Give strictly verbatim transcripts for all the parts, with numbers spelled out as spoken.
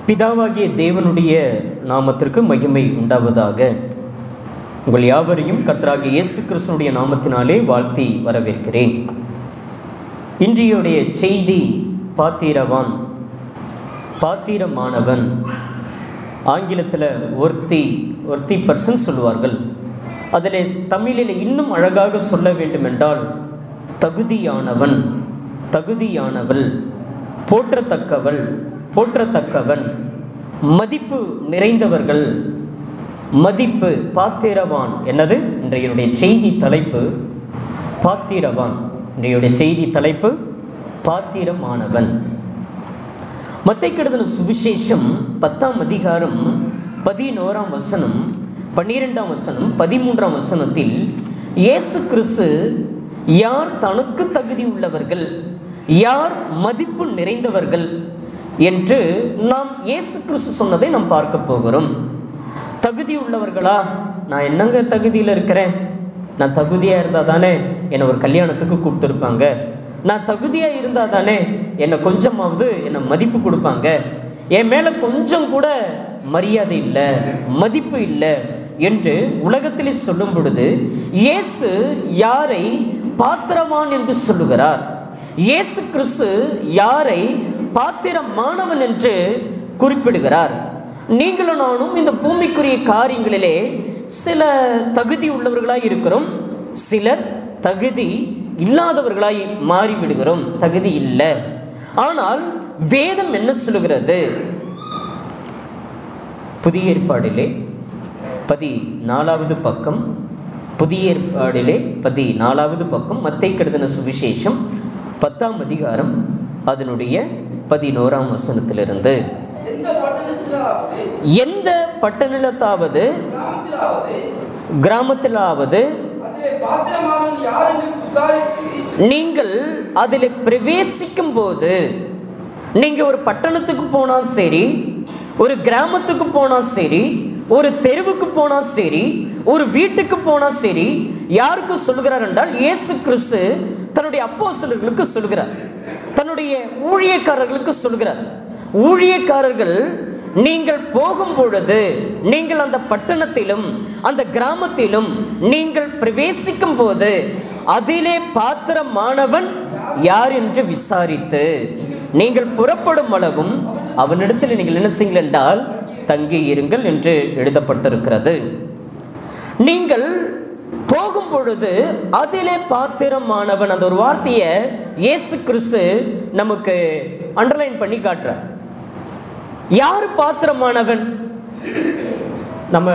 பிதாவாகிய தேவனுடைய நாமத்திற்கு மகிமை உண்டாவதாக. உங்கள் யாவரையும் கர்த்தராகிய இயேசு கிறிஸ்துவினுடைய நாமத்தினாலே வாழ்த்தி வரவேற்கிறேன். இன்றையுடைய செய்தி பாத்திரவான், பாத்திரமானவன். ஆங்கிலத்தில் ஒர்த்தி ஒர்த்தி பர்சன் சொல்லுவார்கள். அதில் தமிழில் இன்னும் அழகாக சொல்ல வேண்டுமென்றால் தகுதியானவன், தகுதியானவள், போற்றத்தக்கவள், போற்றத்தக்கவன், மதிப்பு நிறைந்தவர்கள், மதிப்பு. பாத்திரவான் என்னது? இன்றைய செய்தி தலைப்பு பாத்திரவான். இன்றைய செய்தி தலைப்பு பாத்திரமானவன். மத்தேயு எழுதின சுவிசேஷம் பத்தாம் அதிகாரம் பதினோராம் வசனம், பன்னிரெண்டாம் வசனம், பதிமூன்றாம் வசனத்தில் இயேசு கிறிஸ்து யார் தனக்கு தகுதி உள்ளவர்கள், யார் மதிப்பு நிறைந்தவர்கள் என்று நாம் இயேசு கிறிஸ்து சொன்னதை நாம் பார்க்க போகிறோம். தகுதி உள்ளவர்களா? நான் என்னங்க தகுதியில் இருக்கிறேன்? நான் தகுதியாக இருந்தால் தானே என்னை ஒரு கல்யாணத்துக்கு கூப்பிட்டுருப்பாங்க. நான் தகுதியாக இருந்தால் தானே என்னை கொஞ்சமாவது என்னை மதிப்பு கொடுப்பாங்க. என் மேலே கொஞ்சம் கூட மரியாதை இல்லை, மதிப்பு இல்லை என்று உலகத்திலே சொல்லும் பொழுது இயேசு யாரை பாத்திரவான் என்று சொல்லுகிறார்? இயேசு கிறிஸ்து யாரை பாத்திரமானவன் என்று குறிப்பிடுகிறார்? நீங்களும் நானும் இந்த பூமிக்குரிய காரியங்களிலே சில தகுதி உள்ளவர்களாய் இருக்கிறோம், சிலர் தகுதி இல்லாதவர்களாய் மாறிவிடுகிறோம். தகுதி இல்லை. ஆனால் வேதம் என்ன சொல்லுகிறது? புதிய ஏற்பாடிலே பதி நாலாவது பக்கம், புதிய ஏற்பாடிலே பதி நாலாவது பக்கம், மத்தேயு எழுதின சுவிசேஷம் பத்தாம் அதிகாரம் அதனுடைய பதினோராம் வசனத்திலிருந்து, எந்த பட்டணத்தாவது கிராமத்திலாவது நீங்கள் அதில் பிரவேசிக்கும் போது, நீங்க ஒரு பட்டணத்துக்கு போனா சரி, ஒரு கிராமத்துக்கு போனா சரி, ஒரு தெருவுக்கு போனா சரி, ஒரு வீட்டுக்கு போனா சரி, யாருக்கு சொல்லுகிறார் என்றால் இயேசு கிறிஸ்து தன்னுடைய அப்போஸ்தலர்களுக்கு சொல்லுகிறார், தன்னுடைய ஊழியக்காரர்களுக்கு சொல்லுகிறார். ஊழியக்காரர்கள் நீங்கள் போகும் பொழுது, நீங்கள் அந்த பட்டணத்திலும் அந்த கிராமத்திலும் நீங்கள் பிரவேசிக்கும் போது அதிலே பாத்திரமானவன் யார் என்று விசாரித்து நீங்கள் புறப்படும் அளவும் அவனிடத்தில் நீங்கள் என்ன செய்யுங்கள் என்றால் தங்கி இருங்கள் என்று எழுதப்பட்டிருக்கிறது. நீங்கள் போகும் பொழுது அதிலே பாத்திரமானவன், அந்த ஒரு வார்த்தையை இயேசு கிறிஸ்து நமக்கு அண்டர்லைன் பண்ணி காட்டுறார். யார் பாத்திரமானவன்? நம்ம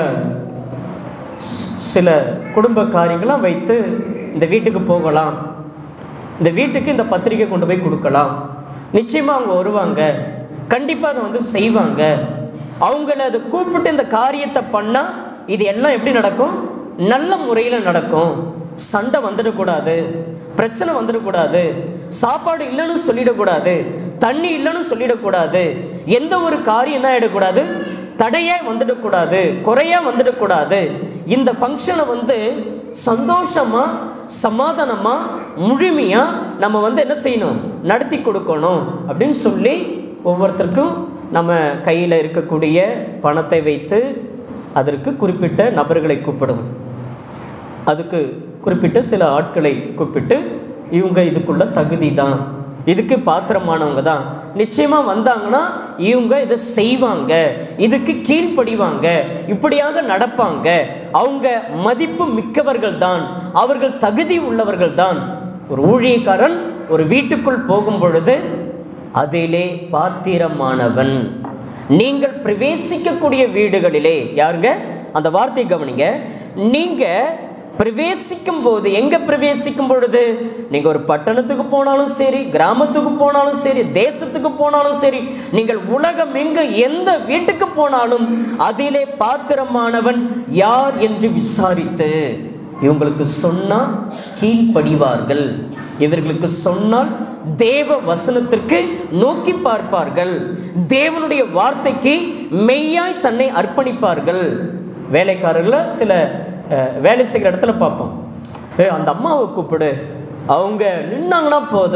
சில குடும்ப காரியங்களாம் வைத்து இந்த வீட்டுக்கு போகலாம், இந்த வீட்டுக்கு இந்த பத்திரிக்கை கொண்டு போய் கொடுக்கலாம், நிச்சயமாக அவங்க வருவாங்க, கண்டிப்பாக அதை வந்து செய்வாங்க, அவங்கள அதை கூப்பிட்டு இந்த காரியத்தை பண்ணால் இது எல்லாம் எப்படி நடக்கும்? நல்ல முறையில் நடக்கும். சண்டை வந்துடக்கூடாது, பிரச்சனை வந்துடக்கூடாது, சாப்பாடு இல்லைன்னு சொல்லிடக்கூடாது, தண்ணி இல்லைன்னு சொல்லிடக்கூடாது, எந்த ஒரு காரியம் என்ன ஆகிடக்கூடாது, தடையாக வந்துடக்கூடாது, குறையாக வந்துடக்கூடாது. இந்த ஃபங்க்ஷனை வந்து சந்தோஷமாக சமாதானமாக முழுமையாக நம்ம வந்து என்ன செய்யணும், நடத்தி கொடுக்கணும் அப்படின்னு சொல்லி ஒவ்வொருத்தருக்கும் நம்ம கையில் இருக்கக்கூடிய பணத்தை வைத்து அதற்கு குறிப்பிட்ட நபர்களை கூப்பிடுவோம், அதுக்கு குறிப்பிட்ட சில ஆட்களை கூப்பிட்டு இவங்க இதுக்குள்ள தகுதி தான், இதுக்கு பாத்திரமானவங்க தான், நிச்சயமாக வந்தாங்கன்னா இவங்க இதை செய்வாங்க, இதுக்கு கீழ்ப்படிவாங்க, இப்படியாக நடப்பாங்க, அவங்க மதிப்பு மிக்கவர்கள் தான், அவர்கள் தகுதி உள்ளவர்கள் தான். ஒரு ஊழியக்காரன் ஒரு வீட்டுக்குள் போகும் பொழுது அதிலே பாத்திரமானவன். நீங்கள் பிரவேசிக்கக்கூடிய வீடுகளிலே யாருங்க? அந்த வார்த்தை கவனிங்க. நீங்க பிரவேசிக்கும் போது, எங்க பிரவேசிக்கும் பொழுது, நீங்க ஒரு பட்டணத்துக்கு போனாலும் சரி, கிராமத்துக்கு போனாலும் சரி, தேசத்துக்கு போனாலும் சரி, நீங்கள் உலகம் எங்க எந்த வீட்டுக்கு போனாலும் அதிலே பாத்திரமானவன் யார் என்று விசாரித்து இவங்களுக்கு சொன்னால் கீழ்ப்படிவார்கள், இவர்களுக்கு சொன்னால் தேவ வசனத்திற்கு நோக்கி பார்ப்பார்கள், தேவனுடைய வார்த்தைக்கு மெய்யாய் தன்னை அர்ப்பணிப்பார்கள். வேலைக்காரர்களை சில வேலை செய்கிற இடத்துல பார்ப்போம், அந்த அம்மாவை கூப்பிடு, அவங்க நின்னாங்கன்னா போதும்,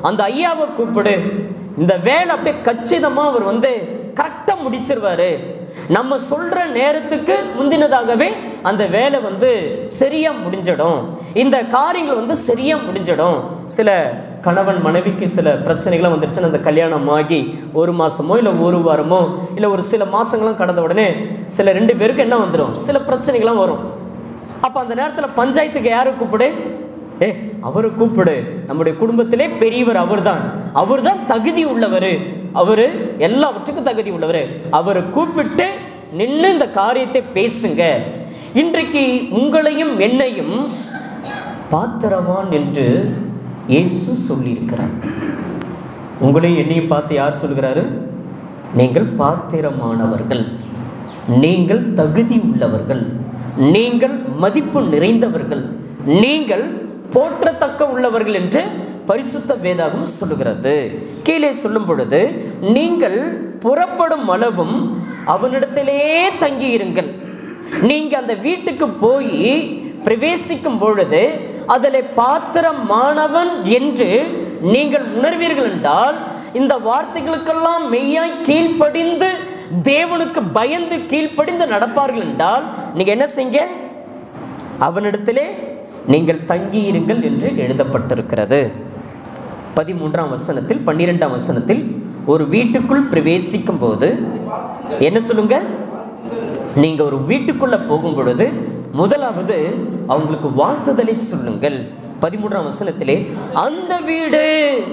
அந்த ஐயாவை கூப்பிடு, இந்த வேலை அப்படியே கச்சிதமாக அவர் வந்து கரெக்டாக முடிச்சிருவாரு, நம்ம சொல்கிற நேரத்துக்கு முந்தினதாகவே அந்த வேலை வந்து சரியாக முடிஞ்சிடும், இந்த காரியங்கள் வந்து சரியாக முடிஞ்சிடும். சில கணவன் மனைவிக்கு சில பிரச்சனைகள்லாம் வந்துருச்சுன்னா அந்த கல்யாணம் ஆகி ஒரு மாதமோ இல்லை ஒரு வாரமோ இல்லை ஒரு சில மாதங்களும் கடந்த உடனே சில ரெண்டு பேருக்கு என்ன வந்துடும், சில பிரச்சனைகள்லாம் வரும். அப்போ அந்த நேரத்தில் பஞ்சாயத்துக்கு யாரை கூப்பிடு, ஏ அவரை கூப்பிடு, நம்முடைய குடும்பத்திலே பெரியவர் அவர் தான், அவர் தான் தகுதி உள்ளவர், அவர் எல்லாவற்றுக்கும் தகுதி உள்ளவர், அவரை கூப்பிட்டு நின்று இந்த காரியத்தை பேசுங்க. இன்றைக்கு உங்களையும் என்னையும் பாத்திரவான் என்று இயேசு சொல்லியிருக்கிறார். உங்களையும் என்னையும் பார்த்து யார் சொல்கிறாரு? நீங்கள் பாத்திரமானவர்கள், நீங்கள் தகுதி உள்ளவர்கள், நீங்கள் மதிப்பு நிறைந்தவர்கள், நீங்கள் போற்றத்தக்க உள்ளவர்கள் என்று பரிசுத்த வேதாகம் சொல்லுகிறது. கீழே சொல்லும் பொழுது நீங்கள் புறப்படும் அளவும் அவனிடத்திலே தங்கி இருங்கள். நீங்க அந்த வீட்டுக்கு போய் பிரவேசிக்கும் பொழுது அதில் பாத்திரமானவன் என்று நீங்கள் உணர்வீர்கள் என்றால், இந்த வார்த்தைகளுக்கெல்லாம் மெய்யாய் கீழ்ப்படிந்து தேவனுக்கு பயந்து கீழ்ப்படிந்து நடப்பார்கள் என்றால் நீங்க என்ன செய்யுங்க, அவனிடத்திலே நீங்கள் தங்கியிருங்கள் என்று எழுதப்பட்டிருக்கிறது. பதிமூன்றாம் வசனத்தில் பன்னிரெண்டாம் வசனத்தில் ஒரு வீட்டுக்குள் பிரவேசிக்கும் போது என்ன சொல்லுங்க, நீங்க ஒரு வீட்டுக்குள்ள போகும் பொழுது முதலாவது அவங்களுக்கு வாழ்த்துதலை சொல்லுங்கள். பதிமூன்றாம் வசனத்திலே அந்த வீடு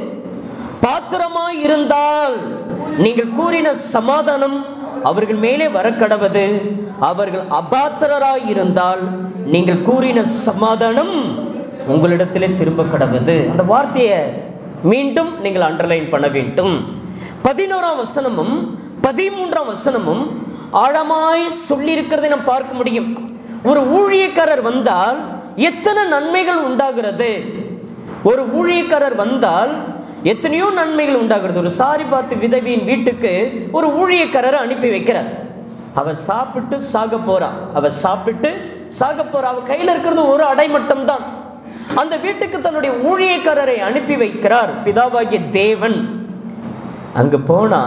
பாத்திரமாய் இருந்தால் நீங்கள் கூறின சமாதானம் அவர்கள் மேலே வரக்கடவது, அவர்கள் அபாத்திரராய் இருந்தால் நீங்கள் கூறின சமாதானம் உங்களிடத்திலே திரும்ப கடவது. அந்த வார்த்தையை மீண்டும் நீங்கள் அண்டர்லைன் பண்ண வேண்டும். பதினோராம் வசனமும் பதிமூன்றாம் வசனமும் ஆழமாய் சொல்லி இருக்கிறதை நாம் பார்க்க முடியும். ஒரு ஊழியக்காரர் வந்தால் எத்தனை நன்மைகள் உண்டாகிறது, ஒரு ஊழியக்காரர் வந்தால் எத்தனையோ நன்மைகள் உண்டாகிறது. ஒரு சாரிபாத்து விதவியின் வீட்டுக்கு ஒரு ஊழியக்காரரை அனுப்பி வைக்கிறார். அவர் சாப்பிட்டு சாக போறா, அவர் சாப்பிட்டு சாக போறா, அவர் கையில் இருக்கிறது ஒரு அடைமட்டம் தான். அந்த வீட்டுக்கு தன்னுடைய ஊழியக்காரரை அனுப்பி வைக்கிறார் பிதாவாகிய தேவன். அங்கு போனா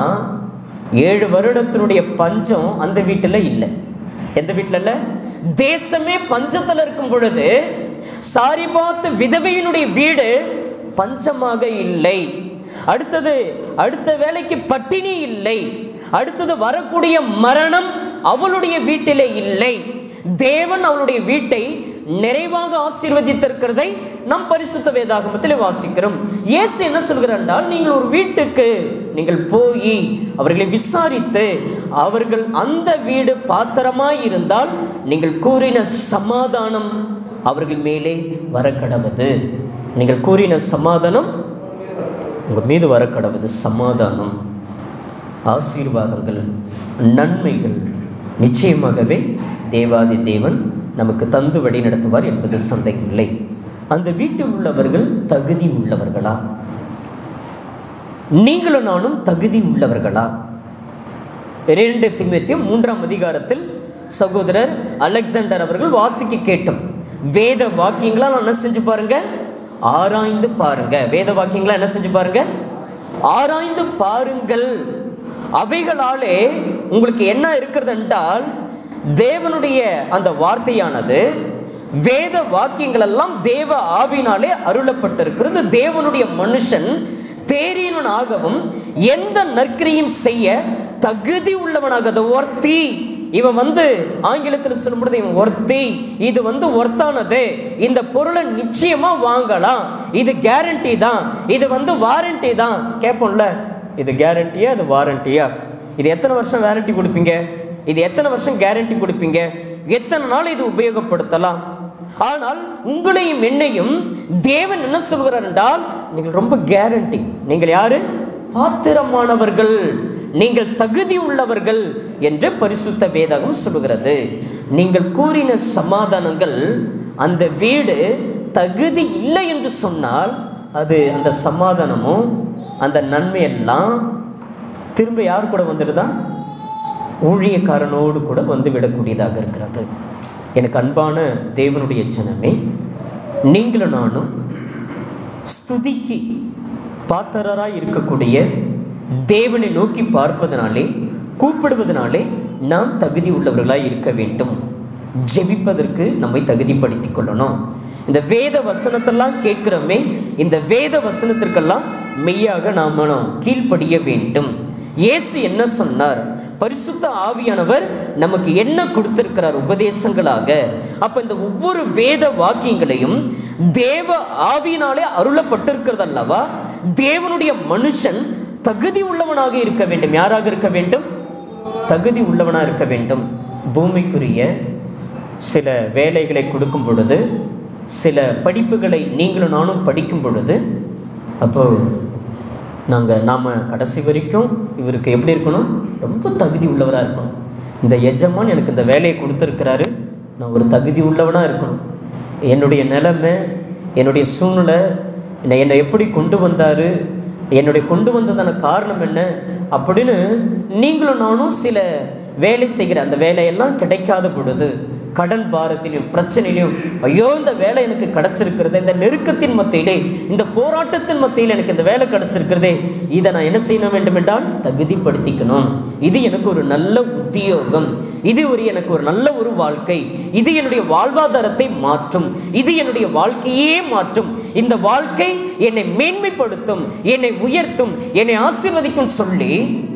ஏழு வருடத்தினுடைய பஞ்சம் அந்த வீட்டில் இல்லை. எந்த வீட்டில் இல்லை? தேசமே பஞ்சத்தில் இருக்கும் பொழுது சாரிபாத்து விதவையினுடைய வீடு பஞ்சமாக இல்லை. அடுத்தது அடுத்த வேலைக்கு பட்டினி இல்லை. அடுத்தது வரக்கூடிய மரணம் அவளுடைய வீட்டிலே இல்லை. தேவன் அவளுடைய வீட்டை நிறைவாக ஆசீர்வதித்திருக்கிறதை நம் பரிசுத்த வேதாகமத்தில் வாசிக்கிறோம். இயேசு என்ன சொல்கிறார் என்றால், நீங்கள் ஒரு வீட்டுக்கு நீங்கள் போய் அவர்களை விசாரித்து அவர்கள் அந்த வீடு பாத்திரமாய் இருந்தால் நீங்கள் கூறின சமாதானம் அவர்கள் மேலே வரக்கடவது. நீங்கள் கூறின சமாதானம் உங்கள் மீது வரக்கடவது. சமாதானம், ஆசீர்வாதங்கள், நன்மைகள் நிச்சயமாகவே தேவாதி தேவன் நமக்கு தந்து வழி நடத்துவார் என்பது சந்தேகம் இல்லை. அந்த வீட்டில் உள்ளவர்கள் தகுதி உள்ளவர்களா? நீங்களும் நானும் தகுதி உள்ளவர்களா? இரண்டு தீமோத்தேயு மூன்றாம் அதிகாரத்தில் சகோதரர் அலெக்சாண்டர் அவர்கள் வாசிக்க கேட்டோம். வேத வாக்கியங்களா என்ன செஞ்சு பாருங்க, ஆராய்ந்து பாருங்க. வேத வாக்கியங்களா என்ன செஞ்சு பாருங்க, ஆராய்ந்து பாருங்கள். அவைகளாலே உங்களுக்கு என்ன இருக்கிறது என்றால், தேவனுடைய அந்த வார்த்தையானது, வேத வாக்கியங்கள் எல்லாம் தேவ ஆவினாலே அருளப்பட்டிருக்கிறது. தேவனுடைய மனுஷன் தேறியவனாகவும் எந்த நற்கிரியும் செய்ய தகுதி உள்ளவனாக, ஒர்த்தி, இவன் வந்து ஆங்கிலத்தில் சொல்லும்போது இவன் ஒர்த்தி, இது வந்து ஒர்த்தானது, இந்த பொருளை நிச்சயமா வாங்கலாம், இது கேரண்டி தான், இது வந்து வாரண்டி தான். கேட்போம்ல, இது கேரண்டியா, இது வாரண்டியா, இது எத்தனை வருஷம் வாரண்டி கொடுப்பீங்க, இது எத்தனை வருஷம் கேரண்டி கொடுப்பீங்க, எத்தனை நாள் இது உபயோகப்படுத்தலாம். ஆனால் உங்களையும் என்னையும் தேவன் என்ன சொல்கிறார் என்றால், நீங்கள் ரொம்ப கேரண்டி, நீங்கள் யாரு, பாத்திரமானவர்கள், நீங்கள் தகுதி உள்ளவர்கள் என்று பரிசுத்த வேதகம் சொல்கிறது. நீங்கள் கூறின சமாதானங்கள் அந்த வீடு தகுதி இல்லை என்று சொன்னால், அது அந்த சமாதானமும் அந்த நன்மையெல்லாம் திரும்ப யார் கூட வந்துடுதா, ஊழியக்காரனோடு கூட வந்து விடக்கூடியதாக இருக்கிறது. எனக்கு அன்பான தேவனுடைய ஜனமே, நீங்களும் நானும் ஸ்துதிக்கு பாத்திரராய் இருக்கக்கூடிய தேவனை நோக்கி பார்ப்பதனாலே, கூப்பிடுவதனாலே நாம் தகுதி உள்ளவர்களாய் இருக்க வேண்டும். ஜெபிப்பதற்கு நம்மை தகுதிப்படுத்திக் கொள்ளணும். இந்த வேத வசனத்தெல்லாம் கேட்கிறோமே, இந்த வேத வசனத்திற்கெல்லாம் மெய்யாக நாம் கீழ்ப்படிய வேண்டும். இயேசு என்ன சொன்னார்? பரிசுத்த ஆவியானவர் நமக்கு என்ன கொடுத்திருக்கிறார் உபதேசங்களாக? அப்ப இந்த ஒவ்வொரு வேத வாக்கியங்களையும் தேவ ஆவியினாலே அருளப்பட்டிருக்கிறது அல்லவா? தேவனுடைய மனுஷன் தகுதி உள்ளவனாக இருக்க வேண்டும். யாராக இருக்க வேண்டும்? தகுதி உள்ளவனாக இருக்க வேண்டும். பூமிக்குரிய சில வேலைகளை கொடுக்கும் பொழுது, சில படிப்புகளை நீங்களும் நானும் படிக்கும் பொழுது, அப்போது நாங்கள் நாம் கடைசி வரைக்கும் இவருக்கு எப்படி இருக்கணும்? ரொம்ப தகுதி உள்ளவராக இருக்கணும். இந்த எஜமான் எனக்கு இந்த வேலையை கொடுத்துருக்கிறாரு, நான் ஒரு தகுதி உள்ளவனாக இருக்கணும். என்னுடைய நிலைமை, என்னுடைய சூழ்நிலை, என்னை என்னை எப்படி கொண்டு வந்தார், என்னுடைய கொண்டு வந்ததான காரணம் என்ன அப்படின்னு நீங்களும் நானும் சில வேலை செய்கிற அந்த வேலையெல்லாம் கிடைக்காத பொழுது, கடன் பாரத்திலையும் பிரச்சனையிலையும், ஐயோ இந்த வேலை எனக்கு கிடச்சிருக்கிறது, இந்த நெருக்கத்தின் மத்தியிலே, இந்த போராட்டத்தின் மத்தியில் எனக்கு இந்த வேலை கிடச்சிருக்கிறதே, இதை நான் என்ன செய்ய வேண்டும் என்றால் தகுதிப்படுத்திக்கணும். இது எனக்கு ஒரு நல்ல உத்தியோகம், இது ஒரு எனக்கு ஒரு நல்ல ஒரு வாழ்க்கை, இது என்னுடைய வாழ்வாதாரத்தை மாற்றும், இது என்னுடைய வாழ்க்கையே மாற்றும், இந்த வாழ்க்கை என்னை மேன்மைப்படுத்தும், என்னை உயர்த்தும், என்னை ஆசீர்வதிக்கும் சொல்லி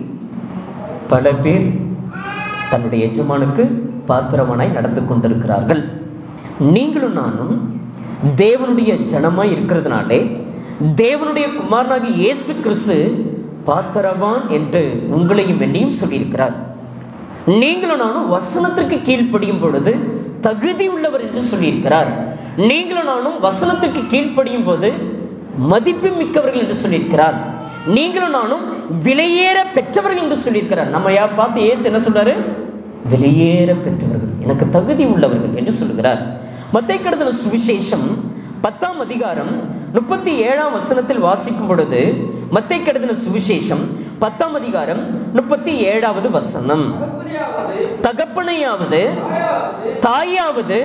பல பேர் தன்னுடைய எஜமானுக்கு பாத்திரமானாய் நடந்து கொண்டிருக்கிறார்கள். நீங்களும் நானும் தேவனுடைய ஜனமாய் இருக்கிறதுனாலே, தேவனுடைய குமாரனாகிய இயேசு கிறிஸ்து பாத்திரவான் என்று உங்களையும் என்னையும் சொல்லியிருக்கிறார். நீங்களும் நானும் வசனத்திற்கு கீழ்ப்படியும் பொழுது தகுதி உள்ளவர் என்று சொல்லியிருக்கிறார். நீங்களும் நானும் வசனத்திற்கு கீழ்ப்படியும் போது மதிப்பு மிக்கவர்கள் என்று சொல்லியிருக்கிறார். நீங்களும் நானும் விலையேற பெற்றவர்கள் என்று சொல்லியிருக்கிறார். நம்ம யார் பார்த்து இயேசு என்ன சொல்றாரு? வெளியேற பெற்றவர்கள், எனக்கு தகுதி உள்ளவர்கள் என்று சொல்கிறார். மத்தேயு எழுதின சுவிசேஷம் பத்தாம் அதிகாரம் முப்பத்தி ஏழாம் வசனத்தில் வாசிக்கும் பொழுது, மத்தேயு எழுதின சுவிசேஷம் பத்தாம் அதிகாரம் முப்பத்தி ஏழாவது வசனம், தகப்பனையாவது தாயாவது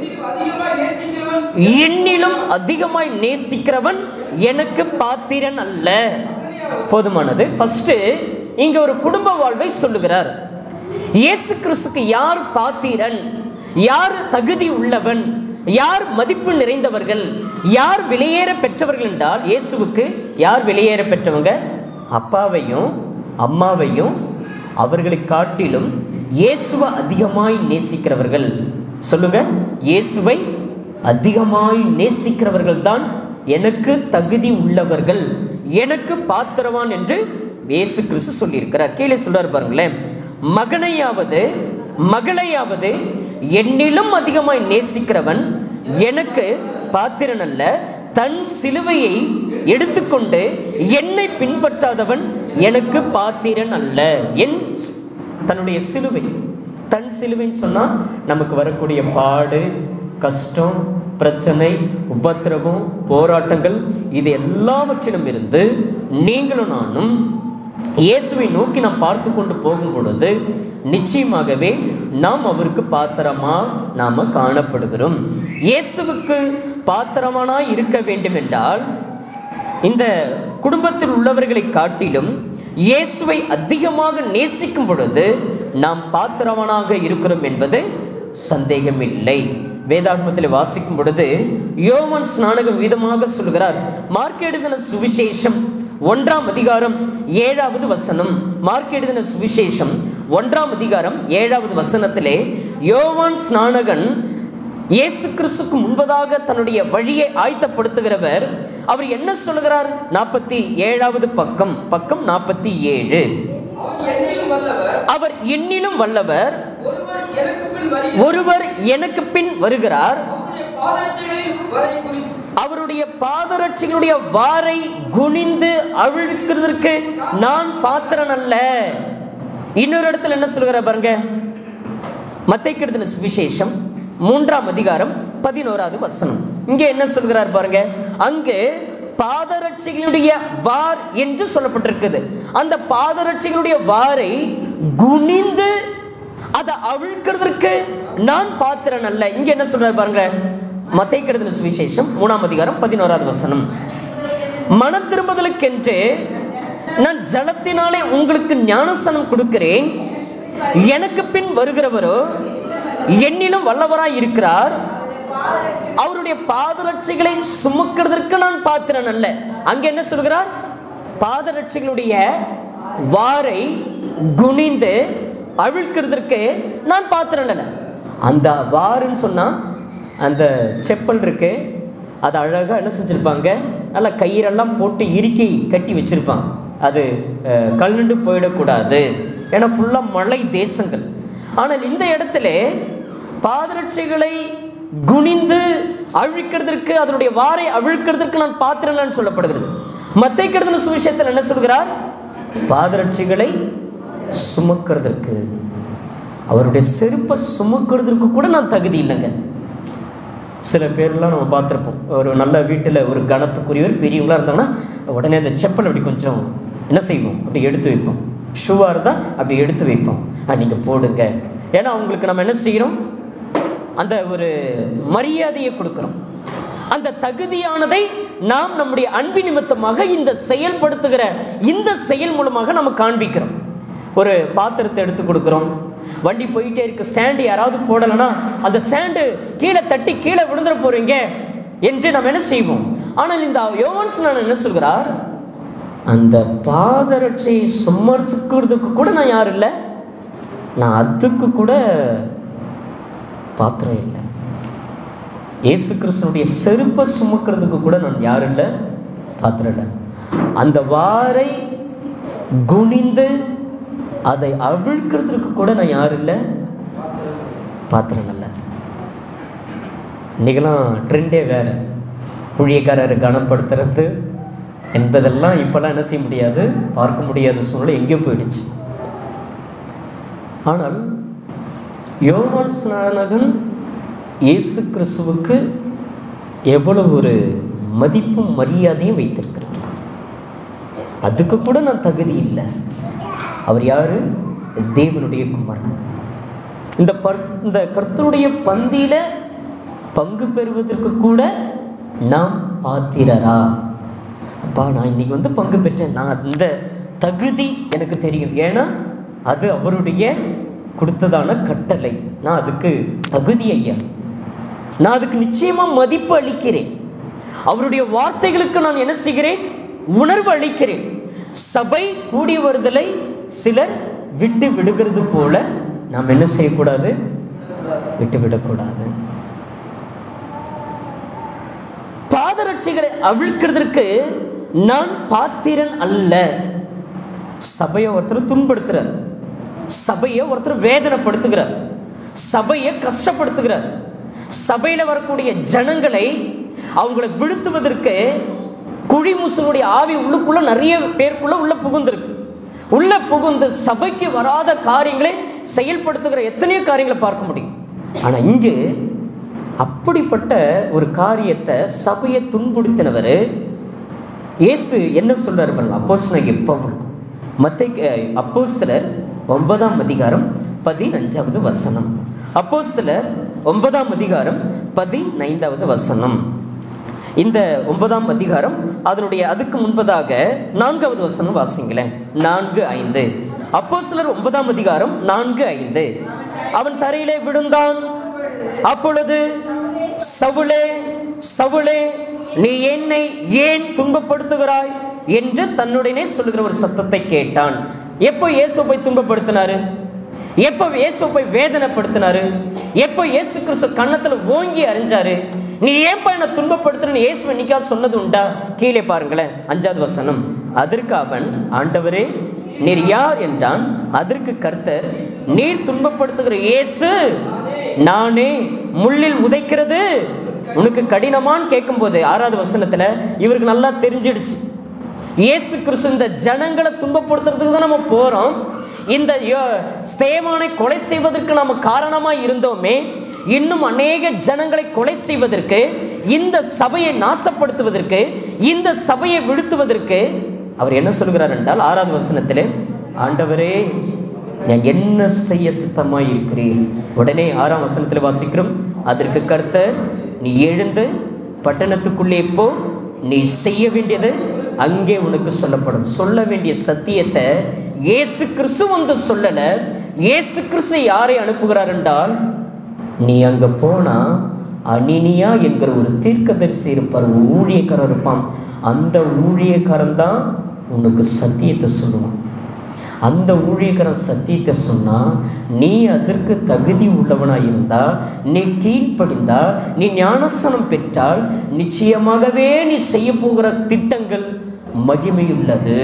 என்னிலும் அதிகமாய் நேசிக்கிறவன் எனக்கு பாத்திரன் அல்ல. போதுமானது. ஃபர்ஸ்ட் இங்க ஒரு குடும்ப வாழ்வை சொல்லுகிறார். இயேசு கிறிஸ்துக்கு யார் பாத்திரன், யார் தகுதி உள்ளவன், யார் மதிப்பு நிறைந்தவர்கள், யார் வெளியேற பெற்றவர்கள் என்றால், இயேசுவுக்கு யார் வெளியேற பெற்றவங்க? அப்பாவையும் அம்மாவையும் அவர்களை காட்டிலும் இயேசுவை அதிகமாய் நேசிக்கிறவர்கள். சொல்லுங்க, இயேசுவை அதிகமாய் நேசிக்கிறவர்கள் தான் எனக்கு தகுதி உள்ளவர்கள், எனக்கு பாத்திரவான் என்று இயேசு கிறிஸ்து சொல்லியிருக்கிறார். கீழே சொல்றார் பாருங்களேன், மகனையாவது மகளையாவது என்னிலும் அதிகமாய் நேசிக்கிறவன் எனக்கு பாத்திரன் அல்ல, தன் சிலுவையை எடுத்துக்கொண்டு என்னை பின்பற்றாதவன் எனக்கு பாத்திரன் அல்ல. என் தன்னுடைய சிலுவை, தன் சிலுவைன்னு சொன்னால் நமக்கு வரக்கூடிய பாடு, கஷ்டம், பிரச்சனை, உபத்திரவம், போராட்டங்கள், இது எல்லாவற்றிலும் இருந்து நீங்களும் நானும் இயேசுவை நோக்கி நாம் பார்த்து கொண்டு போகும் பொழுது நிச்சயமாகவே நாம் அவருக்கு பாத்திரமா நாம காணப்படுகிறோம். இயேசுவுக்கு பாத்திரமானா இருக்க வேண்டும் என்றால், இந்த குடும்பத்தில் உள்ளவர்களை காட்டிலும் இயேசுவை அதிகமாக நேசிக்கும் பொழுது நாம் பாத்திரவானாக இருக்கிறோம் என்பது சந்தேகமில்லை. வேதாகமத்தில் வாசிக்கும் பொழுது யோவான் ஸ்நானகம் விதமாக சொல்கிறார். மார்க் எழுதின சுவிசேஷம் ஒன்றாம் அதிகாரம் ஏழாவது வசனம், மார்க் எழுதின சுவிசேஷம் ஒன்றாம் அதிகாரம் ஏழாவது வசனத்திலே யோவான் ஸ்நானகன் இயேசு கிறிஸ்துக்கு முன்பதாக தன்னுடைய வழியை ஆயத்தப்படுத்துகிறவர். அவர் என்ன சொல்கிறார்? நாற்பத்தி ஏழாவது பக்கம் பக்கம் நாற்பத்தி ஏழு, அவர் என்னிலும் வல்லவர், ஒருவர் எனக்கு பின் வருகிறார், அவருடைய பாதரட்சிகளுடைய வாரை குனிந்து அவிழ்க்கிறதற்கு நான் பாத்திரன் அல்ல. இன்னொரு இடத்துல என்ன சொல்கிறார் பாருங்க, மத்தேயு எழுதின சுவிசேஷம் மூன்றாம் அதிகாரம் பதினோராவது வசனம். இங்கே என்ன சொல்கிறார் பாருங்க, அங்கு பாதரட்சிகளுடைய வார் என்று சொல்லப்பட்டிருக்குது. அந்த பாதரட்சிகளுடைய வாரை குனிந்து அதை அவிழ்க்கிறதற்கு நான் பாத்திரன் அல்ல. இங்க என்ன சொல்றாரு பாருங்க, மத்தேயு எழுதின சுவிசேஷம் மூணாம் அதிகாரம் பதினோராவது வசனம், மன திரும்புதலுக்கென்று நான் ஜலத்தினாலே உங்களுக்கு ஞானஸ்நானம் கொடுக்கிறேன். எனக்கு பின் வருகிறவரோ என்னிலும் வல்லவராய் இருக்கிறார். அவருடைய பாதரட்சைகளை சுமக்கிறதற்கு நான் பாத்திரன் அல்ல. அங்க என்ன சொல்கிறார்? பாதரட்சைகளுடைய வாரை குனிந்து அவிழ்க்கிறதற்கு நான் பாத்திரன் அல்ல. அந்த வாருன்னு சொன்னா அந்த செப்பல் இருக்கு, அது அழகாக என்ன செஞ்சுருப்பாங்க, நல்லா கயிறெல்லாம் போட்டு இறுக்கி கட்டி வச்சுருப்பாங்க. அது கல்லுண்டு போயிடக்கூடாது, ஏன்னா ஃபுல்லாக மலை தேசங்கள். ஆனால் இந்த இடத்துல பாதரட்சைகளை குனிந்து அவிழ்க்கிறதற்கு, அதனுடைய வாரை அவிழ்க்கிறதற்கு நான் பாத்திரன்னு சொல்லப்படுகிறது. மத்தேயு எழுதின சுவிசேஷத்தில் என்ன சொல்கிறார்? பாதரட்சைகளை சுமக்கிறதற்கு, அவருடைய செருப்பை சுமக்கிறதுக்கு கூட நான் தகுதி இல்லைங்க. சில பேர்லாம் நம்ம பார்த்துருப்போம், ஒரு நல்ல வீட்டில் ஒரு கணத்துக்குரியவர் பெரியவங்களாக இருந்தாங்கன்னா உடனே அந்த செப்பல் அப்படி கொஞ்சம் என்ன செய்வோம், அப்படி எடுத்து வைப்போம். ஷூவாக இருந்தால் அப்படி எடுத்து வைப்போம், நீங்கள் போடுங்க. ஏன்னா அவங்களுக்கு நம்ம என்ன செய்கிறோம், அந்த ஒரு மரியாதையை கொடுக்குறோம். அந்த தகுதியானதை நாம் நம்முடைய அன்பு நிமித்தமாக இந்த செயல்படுத்துகிற இந்த செயல் மூலமாக நம்ம காண்பிக்கிறோம். ஒரு பாத்திரத்தை எடுத்து கொடுக்குறோம், வண்டி போயிட்டே இருக்கு, ஸ்டாண்டு யாராவது போடலைன்னா அந்த ஸ்டாண்டு கீழே தட்டி கீழே விழுந்துட போறீங்க என்று நம்ம என்ன செய்வோம். ஆனால் இந்த யோவான் என்ன சொல்கிறார், அந்த பாதரட்சையை சுமர்த்துக்கிறதுக்கு கூட நான் யாரும் இல்லை, நான் அதுக்கு கூட பாத்திரம் இல்லை. இயேசு கிறிஸ்துனுடைய செருப்பை சுமக்கிறதுக்கு கூட நான் யாரும் இல்லை, பாத்திரம் இல்லை. அந்த வாரை குனிந்து அதை அவிழ்க்கிறதுக்கு கூட நான் யாரும் இல்லை, பாத்திரம் இல்லை. இன்றைக்கெல்லாம் ட்ரெண்டே வேறு, ஊழியக்காரரை கனப்படுத்துறது என்பதெல்லாம் இப்போல்லாம் என்ன செய்ய முடியாது, பார்க்க முடியாத சூழ்நிலை எங்கேயோ போயிடுச்சு. ஆனால் யோவான் ஸ்நானகன் இயேசு கிறிஸ்துவுக்கு எவ்வளவு ஒரு மதிப்பும் மரியாதையும் வைத்திருக்கிறார். அதுக்கு கூட நான் தகுதி இல்லை. அவர் யாரு? தேவனுடைய குமாரன். இந்த பர் இந்த கர்த்தருடைய பந்தியில பங்கு பெறுவதற்கு கூட நாம் பாத்திரரா? அப்பா, நான் இன்னைக்கு வந்து பங்கு பெற்றேன், நான் அந்த தகுதி எனக்கு தெரியும், ஏன்னா அது அவருடைய கொடுத்ததான கட்டளை, நான் அதுக்கு தகுதி ஐயா, நான் அதுக்கு நிச்சயமா மதிப்பு அளிக்கிறேன். அவருடைய வார்த்தைகளுக்கு நான் என்ன செய்கிறேன், உணர்வு அளிக்கிறேன். சபை கூடி வருதலை சிலர் விட்டு விடுகிறது போல நாம் என்ன செய்யக்கூடாது, விட்டு விடக்கூடாது. பாதரட்சைகளை அவிழ்க்கிறதுக்கு நான் பாத்திரன் அல்ல. சபையை ஒருத்தர் துன்படுத்துறார், சபையை ஒருத்தர் வேதனைப்படுத்துகிறார், சபையை கஷ்டப்படுத்துகிறார். சபையில வரக்கூடிய ஜனங்களை அவங்களை விழுத்துவதற்கு குழிமுசனுடைய ஆவி உள்ளுக்குள்ள நிறைய பேருக்குள்ள உள்ள புகுந்திருக்கு. உள்ள புகுந்து சபைக்கு வராத காரியங்களை செயல்படுத்துகிற எத்தனையோ காரியங்களை பார்க்க முடியும். ஆனா இங்கு அப்படிப்பட்ட ஒரு காரியத்தை சபையை துன்புறுத்தினவர் இயேசு என்ன சொல்றாரு பாருங்க. அப்போஸ்தலனாகிய பவுல் மத்தேயு அப்போஸ்தலர் ஒன்பதாம் அதிகாரம் பதினைந்தாவது வசனம். அப்போஸ்தலர் ஒன்பதாம் அதிகாரம் பதினைந்தாவது வசனம். இந்த ஒன்பதாம் அதிகாரம் அதனுடைய அதுக்கு முன்பதாக நான்காவது வசனம் வாசிங்களேன். நான்கு ஐந்து. அப்போஸ்தலர் ஒன்பதாம் அதிகாரம் நான்கு ஐந்து. அவன் தரையிலே விழுந்தான். அப்பொழுது சவுலே சவுலே நீ என்னை ஏன் துன்பப்படுத்துகிறாய் என்று தன்னுடனே சொல்லுகிற ஒரு சத்தத்தை கேட்டான். எப்போ இயேசுவை துன்பப்படுத்தினாரு, எப்போ இயேசுவை வேதனைப்படுத்தினாரு, எப்போ இயேசு கிறிஸ்து கன்னத்தில் ஓங்கி அறிஞ்சாரு, நீ ஏன்பா என்ன துன்பப்படுத்துறன்னு இயேசு என்னைக்கா சொன்னது உண்டா? கீழே பாருங்களேன், அஞ்சாவது வசனம். அதற்கு அவன், ஆண்டவரே நீர் யார் என்றான். அதற்கு கர்த்தர், நீர் துன்பப்படுத்துகிற இயேசு நானே. முள்ளில் உதைக்கிறது உனக்கு கடினமான்னு கேட்கும் போது ஆறாவது வசனத்துல இவருக்கு நல்லா தெரிஞ்சிடுச்சு, இயேசு கிறிஸ்து இந்த ஜனங்களை துன்பப்படுத்துறதுக்கு தான் நம்ம போறோம், இந்த ஸ்தேவானை கொலை செய்வதற்கு நாம காரணமாய் இருந்தோமே, இன்னும் அநேக ஜனங்களை கொலை செய்வதற்கு, இந்த சபையை நாசப்படுத்துவதற்கு, இந்த சபையை விழுத்துவதற்கு அவர் என்ன சொல்கிறார் என்றால் ஆறாவது வசனத்திலே, ஆண்டவரே நான் என்ன செய்ய சித்தமாய் இருக்கிறேன். உடனே ஆறாம் வசனத்தில் வாசிக்கிறோம். அதற்கு கர்த்தர், நீ எழுந்து பட்டணத்துக்குள்ளே போ, நீ செய்ய வேண்டியது அங்கே உனக்கு சொல்லப்படும். சொல்ல வேண்டிய சத்தியத்தை இயேசு கிறிஸ்து வந்து சொல்லல. இயேசு கிறிஸ்து யாரை அனுப்புகிறார் என்றால், நீ அங்க போனா அனினியா என்கிற ஒரு தீர்க்கதரிசி இருப்பார், ஒரு ஊழியக்காரர் இருப்பான். அந்த ஊழியக்காரன் தான் உனக்கு சத்தியத்தை சொல்லுவான். அந்த ஊழியக்காரன் சத்தியத்தை சொன்னா நீ அதற்கு தகுதி உள்ளவனாக இருந்தா, நீ கீழ்ப்படிந்தா, நீ ஞானஸ்நானம் பெற்றால் நிச்சயமாகவே நீ செய்ய போகிற திட்டங்கள் மகிமையுள்ளது.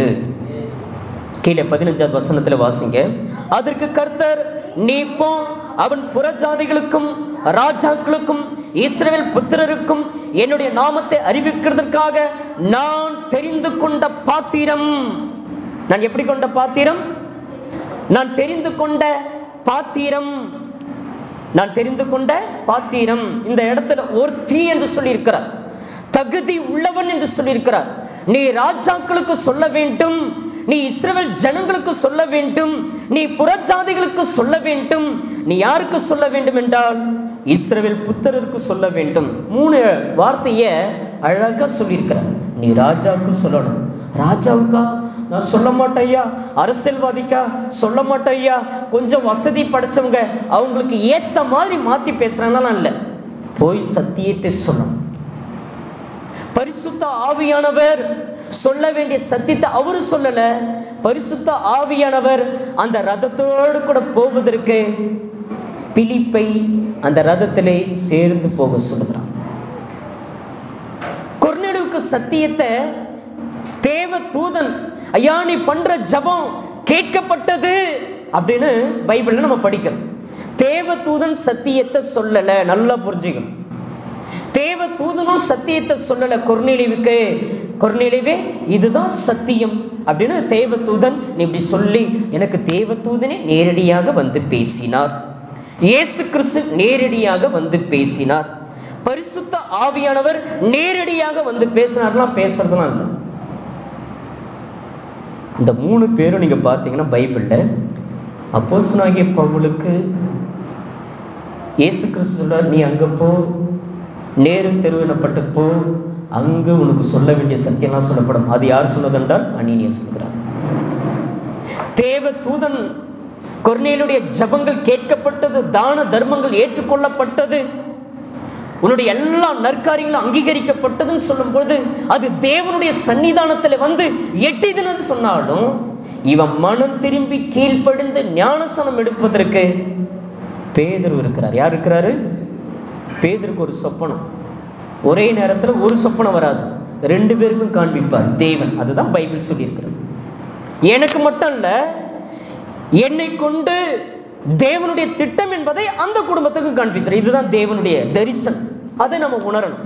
கீழே பதினஞ்சாவது வசனத்தில் வாசிங்க. அதற்கு கர்த்தர், நீ போ, அவன் புறஜாதிகளுக்கும் ராஜாக்களுக்கும் இஸ்ரவேல் புத்திரருக்கும் என்னுடைய நாமத்தை அறிவிக்கிறதற்காக நான் தெரிந்து கொண்ட பாத்திரம். நான் எப்படி கொண்ட பாத்திரம்? நான் தெரிந்து கொண்ட பாத்திரம். நான் தெரிந்து கொண்ட பாத்திரம். இந்த இடத்துல ஒரு தீ என்று சொல்லியிருக்கிறார், தகுதி உள்ளவன் என்று சொல்லியிருக்கிறார். நீ ராஜாக்களுக்கு சொல்ல வேண்டும், நீ இஸ்ரவேல் ஜனங்களுக்கு சொல்ல வேண்டும், நீ புறஜாதிகளுக்கு சொல்ல வேண்டும். நீ யாருக்கு சொல்ல வேண்டும் என்றால் இஸ்ரவேல் புத்திரருக்கு சொல்ல வேண்டும். மூணு வார்த்தையை அழகா சொல்லியிருக்கிறார். நீ ராஜாவுக்கு சொல்லணும். ராஜாவுக்கா? நான் சொல்ல மாட்டேன் ஐயா. அரசியல்வாதிக்கா? சொல்ல மாட்டேன் ஐயா. கொஞ்சம் வசதி படைச்சவங்க அவங்களுக்கு ஏத்த மாதிரி மாத்தி பேசுறாங்கன்னா இல்லை. போய் சத்தியத்தை சொல்லணும். பரிசுத்த ஆவியானவர் சொல்ல வேண்டிய சத்தியத்தை அவரு சொல்லல. பரிசுத்த ஆவியானவர் அந்த ரதத்தோடு கூட போவதற்கு பிலிப்பை அந்த ரதத்திலே சேர்ந்து போக சொல்லுகிறான். கொர்நேலியுவுக்கு சத்தியத்தை தேவ தூதன், ஐயா நீ பண்ற ஜபம் கேட்கப்பட்டது அப்படின்னு பைபிள்ல நம்ம படிக்கிறோம். தேவ தூதன் சத்தியத்தை சொல்லல. நல்லா புரிஞ்சுக்கணும். தேவ தூதனும் சத்தியத்தை சொல்லல கொர்நேலியுவுக்கு. கொர்நேலியுவே இதுதான் சத்தியம் அப்படின்னு தேவ தூதன் நீ இப்படி சொல்லி, எனக்கு தேவ தூதனே நேரடியாக வந்து பேசினார். இயேசு கிறிஸ்து நேரடியாக வந்து பேசினார். பரிசுத்த ஆவியானவர் நேரடியாக வந்து பேசினார்லாம் பேசுறதுலாம் இல்லை. இந்த மூணு பேரும் நீங்க பார்த்தீங்கன்னா பைபிள்ல அப்போஸ்தலனாகிய பவுலுக்கு இயேசு கிறிஸ்து சொல்றார், நீ அங்க போ, நேரு தெருவினப்பட்டு போ, அங்கு உனக்கு சொல்ல வேண்டிய சத்தியம்லாம் சொல்லப்படும். அது யார் சொன்னதென்றால் அனீனியா சொல்கிறார். தேவ தூதன் கொர்நேலியுடைய ஜபங்கள் கேட்கப்பட்டது, தான தர்மங்கள் ஏற்றுக்கொள்ளப்பட்டது, உன்னுடைய எல்லா நற்காரியங்களும் அங்கீகரிக்கப்பட்டதுன்னு சொல்லும்போது அது தேவனுடைய சன்னிதானத்தில் வந்து எட்டிதுன்னு சொன்னாலும் இவன் மனம் திரும்பி கீழ்ப்படிந்து ஞானஸ்நானம் எடுப்பதற்கு பேதுரு இருக்கிறார். யார் இருக்கிறாரு? பேதுருக்கு ஒரு சொப்பனம். ஒரே நேரத்தில் ஒரு சொப்பனம் வராது, ரெண்டு பேருக்கும் காண்பிப்பார் தேவன். அதுதான் பைபிள் சொல்லியிருக்கிறது. எனக்கு மட்டும் இல்லை, என்னை கொண்டு தேவனுடைய திட்டம் என்பதை அந்த குடும்பத்துக்கு காண்பித்தார். இதுதான் தேவனுடைய தரிசனம். அதை நம்ம உணரணும்.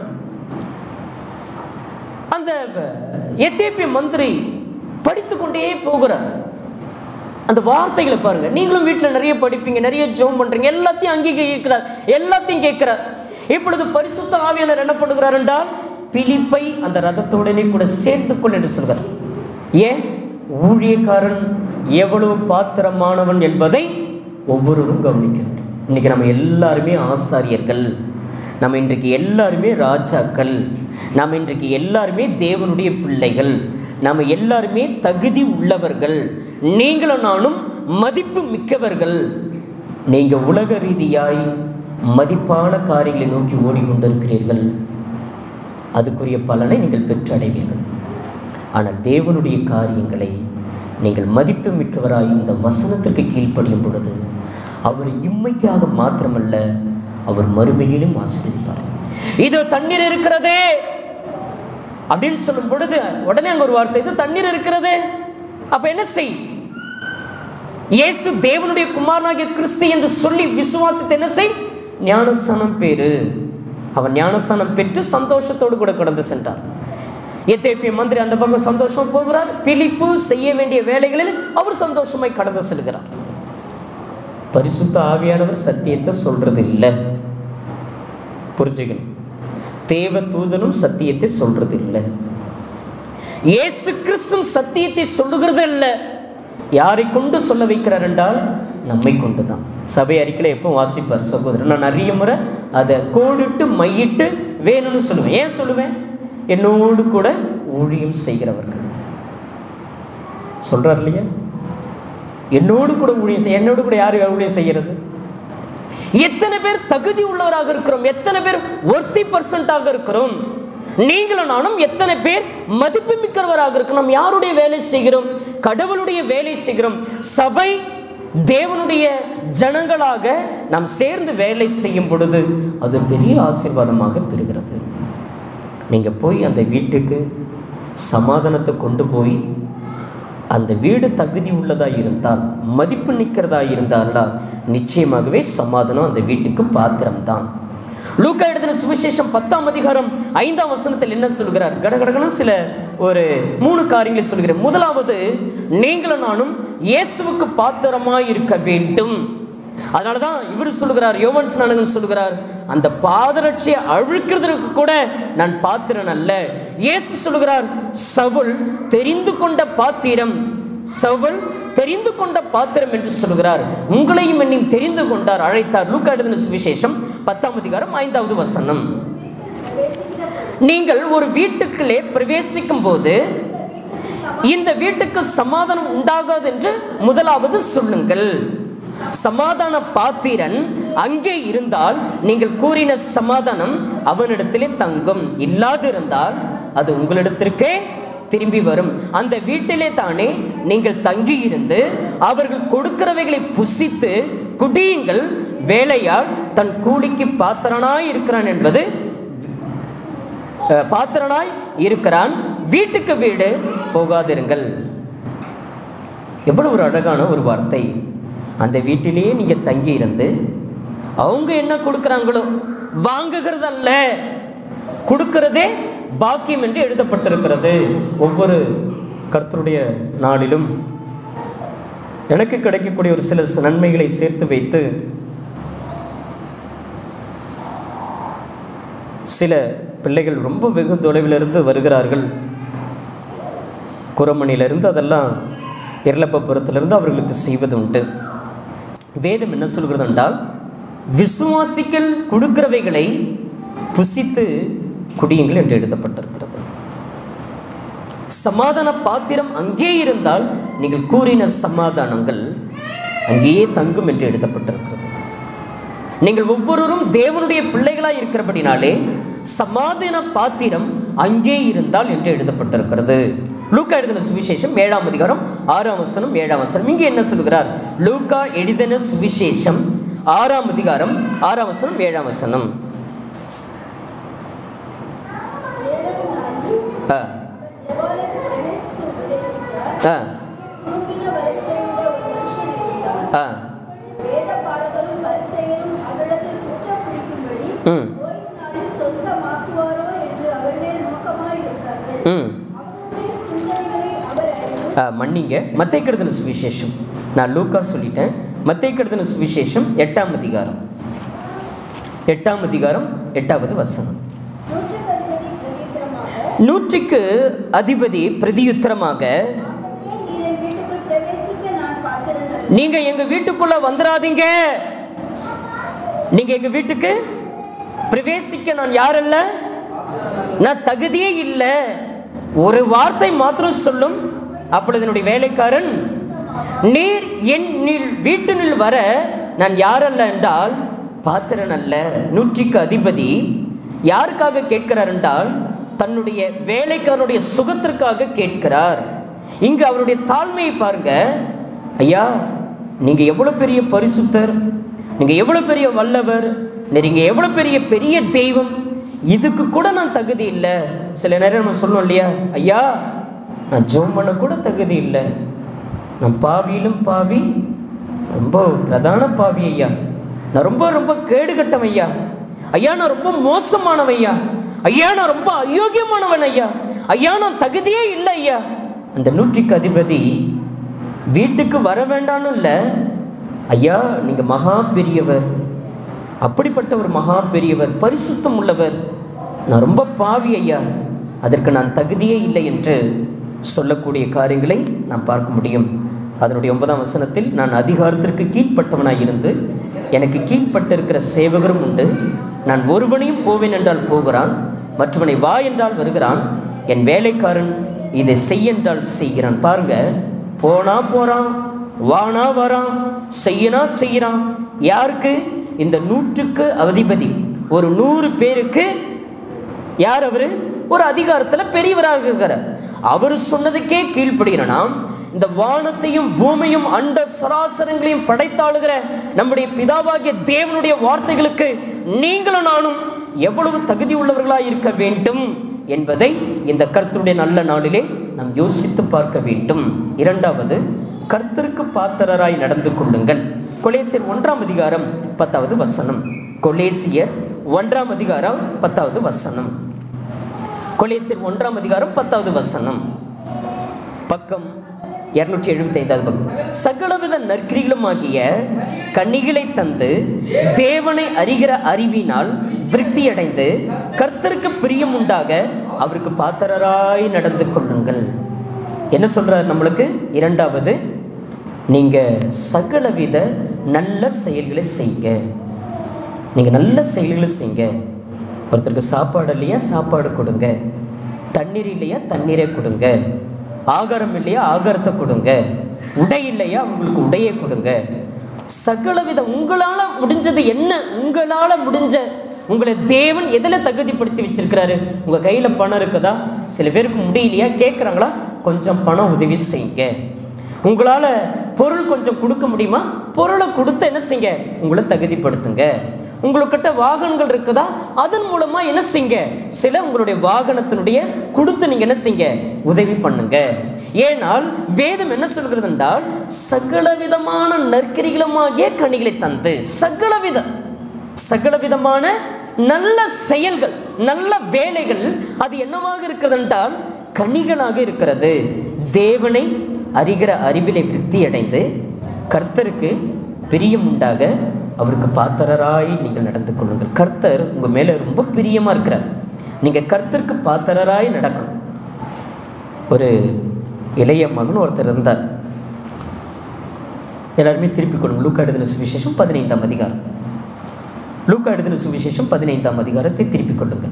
அந்த எத்தியோப்பிய மந்திரி படித்துக்கொண்டே போகிறார். அந்த வார்த்தைகளை பாருங்க. நீங்களும் வீட்டில் நிறைய படிப்பீங்க, நிறைய ஜெபம் பண்றீங்க, எல்லாத்தையும் அங்கீகரிக்கிறார், எல்லாத்தையும் கேட்கிறார். இப்பொழுது பரிசுத்த ஆவியானவர் என்ன பண்ணுகிறார் என்றால் பிலிப்பை அந்த ரதத்தோடனே கூட சேர்த்துக்கொள் என்று சொல்கிறார். ஏன்? ஊழியக்காரன் எவ்வளவு பாத்திரமானவன் என்பதை ஒவ்வொருவரும் கவனிக்க வேண்டும். இன்னைக்கு நம்ம எல்லாருமே ஆசாரியர்கள், நம்ம இன்றைக்கு எல்லாருமே ராஜாக்கள், நம்ம இன்றைக்கு எல்லாருமே தேவனுடைய பிள்ளைகள், நம்ம எல்லாருமே தகுதி உள்ளவர்கள். நீங்களும் நானும் மதிப்பு மிக்கவர்கள். நீங்கள் உலக ரீதியாய் மதிப்பான காரியங்களை நோக்கி ஓடிக்கொண்டிருக்கிறீர்கள், அதுக்குரிய பலனை நீங்கள் பெற்றடைவீர்கள். ஆனால் தேவனுடைய காரியங்களை நீங்கள் மதிப்பு மிக்கவராய் இந்த வசனத்திற்கு கீழ்ப்படியும் பொழுது அவர் இம்மைக்காக மாத்திரமல்ல, அவர் மறுமையிலும் ஆசீர்வதிப்பார். இது தண்ணீர் இருக்கிறதே அப்படின்னு சொல்லும் பொழுது உடனே அங்க ஒரு வார்த்தை, இது தண்ணீர் இருக்கிறதே. அப்ப என்ன செய்? இயேசு தேவனுடைய குமாரனாகிய கிறிஸ்து என்று சொல்லி விசுவாசித்து என்ன செய்? ஞானஸ்நானம் பெறு. அவன் ஞானஸ்நானம் பெற்று சந்தோஷத்தோடு கூட கடந்து சென்றார். எத்தியோப்பிய மந்திரி அந்த பக்கம் சந்தோஷமா போகிறார். பிலிப்பு செய்ய வேண்டிய வேலைகளில் அவர் சந்தோஷமாய் கடந்து செல்கிறார். பரிசுத்த ஆவியானவர் சத்தியத்தை சொல்றது இல்லை, புரிஞ்சுக்கணும். தேவ தூதனும் சத்தியத்தை சொல்றது இல்லை, இயேசு கிறிஸ்து சத்தியத்தை சொல்லுகிறது இல்லை. யாரை கொண்டு சொல்ல வைக்கிறார் என்றால் நம்மை கொண்டு தான். சபை அறிக்கையில் எப்போ வாசிப்பார் சகோதரர், நான் நிறைய முறை அதை கோடிட்டு மையிட்டு வேணும்னு சொல்லுவேன். ஏன் சொல்லுவேன்? என்னோடு கூட ஊழியம் செய்கிறவர்கள். சொல்றார் இல்லையா, என்னோடு கூட ஊழியம் செய்ய. என்னோடு கூட யார் ஊழியம் செய்கிறது? எத்தனை பேர் தகுதி உள்ளவராக இருக்கிறோம், எத்தனை பேர் ஒர்த்தி பர்சன்டாக இருக்கிறோம். நீங்களும் நானும் எத்தனை பேர் மதிப்பு மிக்கவராக இருக்கிறோம். யாருடைய வேலை செய்கிறோம்? கடவுளுடைய வேலை செய்கிறோம். சபை தேவனுடைய ஜனங்களாக நாம் சேர்ந்து வேலை செய்யும் பொழுது அது பெரிய ஆசீர்வாதமாக பெறுகிறது. நீங்க போய் அந்த வீட்டுக்கு சமாதானத்தை கொண்டு போய் அந்த வீடு தகுதி உள்ளதா இருந்தால், மதிப்பு நிற்கிறதா இருந்தால் நிச்சயமாகவே சமாதானம் அந்த வீட்டுக்கு பாத்திரம்தான். லூக்கா எழுதின சுவிசேஷம் பத்தாம் அதிகாரம் ஐந்தாம் வசனத்தில் என்ன சொல்கிறார்? கடகடகன சில ஒரு மூணு காரியங்களை சொல்கிறேன். முதலாவது, நீங்களும் நானும் இயேசுவுக்கு பாத்திரமாய் இருக்க வேண்டும். அதனாலதான் இவர் சொல்லுகிறார், யோவான் ஸ்நானகன் சொல்லுகிறார், அந்த பாதரட்சியை அழுக்கிறதுக்கு கூட நான் பாத்திரன் அல்ல. இயேசு சொல்லுகிறார், சவுல் தெரிந்து கொண்ட பாத்திரம், சவுல் தெரிந்து கொண்ட பாத்திரம் என்று சொல்கிறார். உங்களையும் என்னையும் தெரிந்து கொண்டார், அழைத்தார். லூக்கா எழுதின சுவிசேஷம் பத்தாம் அதிகாரம் ஐந்தாவது வசனம். நீங்கள் ஒரு வீட்டுக்குள்ளே பிரவேசிக்கும் போது இந்த வீட்டுக்கு சமாதானம் உண்டாகாது என்று முதலாவது சொல்லுங்கள். சமாதான பாத்திரன் அங்கே இருந்தால் நீங்கள் கூறின சமாதானம் அவனிடத்திலே தங்கும். இல்லாதிருந்தால் அது உங்களிடத்திற்கே திரும்பி வரும். அந்த வீட்டிலே தானே நீங்கள் தங்கி இருந்து அவர்கள் கொடுக்கிறவைகளை புசித்து குடியுங்கள். வேலையால் தன் கூலிக்கு பாத்திரனாய் இருக்கிறான் என்பது பாத்திரனாய் இருக்கிறான், வீட்டுக்கு வீடு போகாதிருங்கள். எவ்வளவு ஒரு அழகான ஒரு வார்த்தை. அந்த வீட்டிலேயே நீங்க தங்கி இருந்து அவங்க என்ன கொடுக்குறாங்களோ வாங்குகிறது அல்ல, கொடுக்கிறதே பாக்கியம் என்று எழுதப்பட்டிருக்கிறது. ஒவ்வொரு கர்த்தருடைய நாளிலும் எனக்கு கிடைக்கக்கூடிய ஒரு சில நன்மைகளை சேர்த்து வைத்து சில பிள்ளைகள் ரொம்ப வெகு தொலைவிலிருந்து வருகிறார்கள். குரமணியிலிருந்து, அதெல்லாம் எர்லப்பபுரத்திலிருந்து அவர்களுக்கு செய்வது உண்டு. வேதம் என்ன சொல்கிறது என்றால், விசுவாசிகள் கொடுக்கிறவைகளை புசித்து குடியுங்கள் என்று எழுதப்பட்டிருக்கிறது. சமாதான பாத்திரம் அங்கே இருந்தால் நீங்கள் கூறின சமாதானங்கள் அங்கேயே தங்கும் என்று எழுதப்பட்டிருக்கிறது. நீங்கள் ஒவ்வொருவரும் தேவனுடைய பிள்ளைகளாய் இருக்கிறபடினாலே சமாதான பாத்திரம் அங்கே இருந்தால் என்று எழுதப்பட்டிருக்கிறது. லூக்கா எழுதின சுவிசேஷம் ஏழாம் அதிகாரம் ஆறாம் வசனம் ஏழாம் வசனம். இங்கே என்ன சொல்கிறார்? லூக்கா எழுதின சுவிசேஷம் ஆறாம் அதிகாரம் ஆறாம் வசனம் ஏழாம் வசனம். மன்னிங்க, மத்தேயு எழுதின சுவிசேஷம், நான் லூக்கா சொல்லிட்டேன். மத்தேயு எழுதின சுவிசேஷம் எட்டாம் அதிகாரம் எட்டாம் அதிகாரம் எட்டாவது வசனம். நூற்றுக்கு அதிபதி பிரதியுத்தரமாக, நீங்க எங்க வீட்டுக்குள்ள வந்துடாதீங்க, நீங்க எங்க வீட்டுக்கு பிரவேசிக்க நான் யாரல்ல, நான் தகுதியே இல்லை. ஒரு வார்த்தை மாத்திரம் சொல்லும், அப்பொழுது என்னுடைய வேலைக்காரன், நீர் என் வீட்டினில் வர நான் யாரல்ல என்றால் பாத்திரன் அல்ல. நூற்றுக்கு அதிபதி யாருக்காக கேட்கிறார் என்றால் தன்னுடைய வேலைக்காரனுடைய சுகத்திற்காக கேட்கிறார். இங்கு அவருடைய தாழ்மையை பாருங்க. ஐயா, நீங்க எவ்வளவு பெரிய பரிசுத்தர், நீங்க எவ்வளவு பெரிய வல்லவர், நீங்க எவ்வளவு பெரிய பெரிய தெய்வம், இதுக்கு கூட நான் தகுதி இல்லை. சில நேரம் நம்ம சொல்லுவோம் இல்லையா, ஐயா நான் ஜெபம் பண்ண கூட தகுதி இல்லை, நான் பாவியிலும் பாவி, ரொம்ப பிரதான பாவி ஐயா, நான் ரொம்ப ரொம்ப கேடுகட்டவன் ஐயா, ஐயா நான் ரொம்ப மோசமானவன் ஐயா, ஐயா நான் ரொம்ப அயோக்கியமானவன் ஐயா, ஐயா நான் தகுதியே இல்லை ஐயா. அந்த நூற்றுக்கு அதிபதி வீட்டுக்கு வர வேண்டான்னு இல்லை, ஐயா நீங்க மகா பெரியவர், அப்படிப்பட்ட ஒரு மகா பெரியவர், பரிசுத்தம் உள்ளவர், நான் ரொம்ப பாவி ஐயா, அதற்கு நான் தகுதியே இல்லை என்று சொல்லக்கூடிய காரியங்களை நாம் பார்க்க முடியும். அதனுடைய ஒன்பதாம் வசனத்தில், நான் அதிகாரத்திற்கு கீழ்ப்பட்டவனாய் இருந்து எனக்கு கீழ்ப்பட்டிருக்கிற சேவகரும் உண்டு, நான் ஒருவனையும் போவேன் என்றால் போகிறான், மற்றவனை வா என்றால் வருகிறான், என் வேலைக்காரன் இதை செய் என்றால் செய்கிறான். பாருங்க, போனா போறான், வானா வரான், செய்யனா செய்யறான். யாருக்கு? இந்த நூற்றுக்கு அதிபதி. ஒரு நூறு பேருக்கு யார் அவரு? ஒரு அதிகாரத்தில் பெரியவராக இருக்கிறார். அவர் சொன்னதுக்கே கீழ்ப்படுகிறனா இந்த வானத்தையும் பூமியும் அண்ட சராசரங்களையும் படைத்தாளுகிற நம்முடைய பிதாவாகிய தேவனுடைய வார்த்தைகளுக்கு நீங்களும் நானும் எவ்வளவு தகுதி உள்ளவர்களாக இருக்க வேண்டும் என்பதை இந்த கர்த்தருடைய நல்ல நாளிலே நாம் யோசித்து பார்க்க வேண்டும். இரண்டாவது, கர்த்தருக்கு பாத்திரராய் நடந்து கொள்ளுங்கள். கொலேசியர் ஒன்றாம் அதிகாரம் பத்தாவது வசனம். கொலேசியர் ஒன்றாம் அதிகாரம் பத்தாவது வசனம். கொலேசியர் ஒன்றாம் அதிகாரம் பத்தாவது வசனம், பக்கம் இருநூற்றி எழுபத்தி ஐந்தாவது பக்கம். சகலவித நற்கிரிகளும் ஆகிய கனிகளை தந்து தேவனை அறிகிற அறிவினால் விருத்தியடைந்து கர்த்தருக்கு பிரியம் உண்டாக அவருக்கு பாத்திரராய் நடந்து கொள்ளுங்கள். என்ன சொல்றார் நம்மளுக்கு? இரண்டாவது, நீங்க சகலவித நல்ல செயல்களை செய்யுங்க. நீங்க நல்ல செயல்களை செய்யுங்க. ஒருத்தருக்கு சாப்பாடு இல்லையா, சாப்பாடு கொடுங்க. தண்ணீர் இல்லையா, தண்ணீரை கொடுங்க. ஆகாரம் இல்லையா, ஆகாரத்தை கொடுங்க. உடை இல்லையா, உங்களுக்கு உடையை கொடுங்க. சகலவித உங்களால் முடிஞ்சது என்ன? உங்களால் முடிஞ்ச உங்களை தேவன் எதில் தகுதிப்படுத்தி வச்சிருக்கிறாரு? உங்கள் கையில் பணம் இருக்குதா? சில பேருக்கு முடியலையா, கேட்குறாங்களா, கொஞ்சம் பணம் உதவி செய்யுங்க. உங்களால் பொருள் கொஞ்சம் கொடுக்க முடியுமா, பொருளை கொடுத்து என்ன செய்யுங்க, உங்களை தகுதிப்படுத்துங்க. உங்களுக்கிட்ட வாகனங்கள் இருக்குதா, அதன் மூலமா என்ன செய்யுங்க, சில உங்களுடைய வாகனத்தினுடைய கொடுத்து நீங்க என்ன செய்யுங்க, உதவி பண்ணுங்க. ஏனால் வேதம் என்ன சொல்கிறது என்றால், சகலவிதமான நற்கிரிகளுமாகிய கனிகளை தந்து, சகலவித சகலவிதமான நல்ல செயல்கள், நல்ல வேலைகள், அது என்னவாக இருக்கிறது என்றால் கனிகளாக இருக்கிறது. தேவனை அறிகிற அறிவிலை விருத்தி அடைந்து கர்த்தருக்கு பிரியம் உண்டாக அவருக்கு பாத்திரராய் நீங்கள் நடந்து கொள்ளுங்கள். கர்த்தர் உங்கள் மேலே ரொம்ப பிரியமாக இருக்கிறார். நீங்கள் கர்த்தருக்கு பாத்திரராய் நடக்கணும். ஒரு இளைய மகன் ஒருத்தர் இருந்தார். எல்லாருமே திருப்பிக் கொள்ளுங்க. லூக்கா எழுதின சுவிசேஷம் பதினைந்தாம் அதிகாரம். லூக்கா எழுதின சுவிசேஷம் பதினைந்தாம் அதிகாரத்தை திருப்பிக் கொள்ளுங்கள்.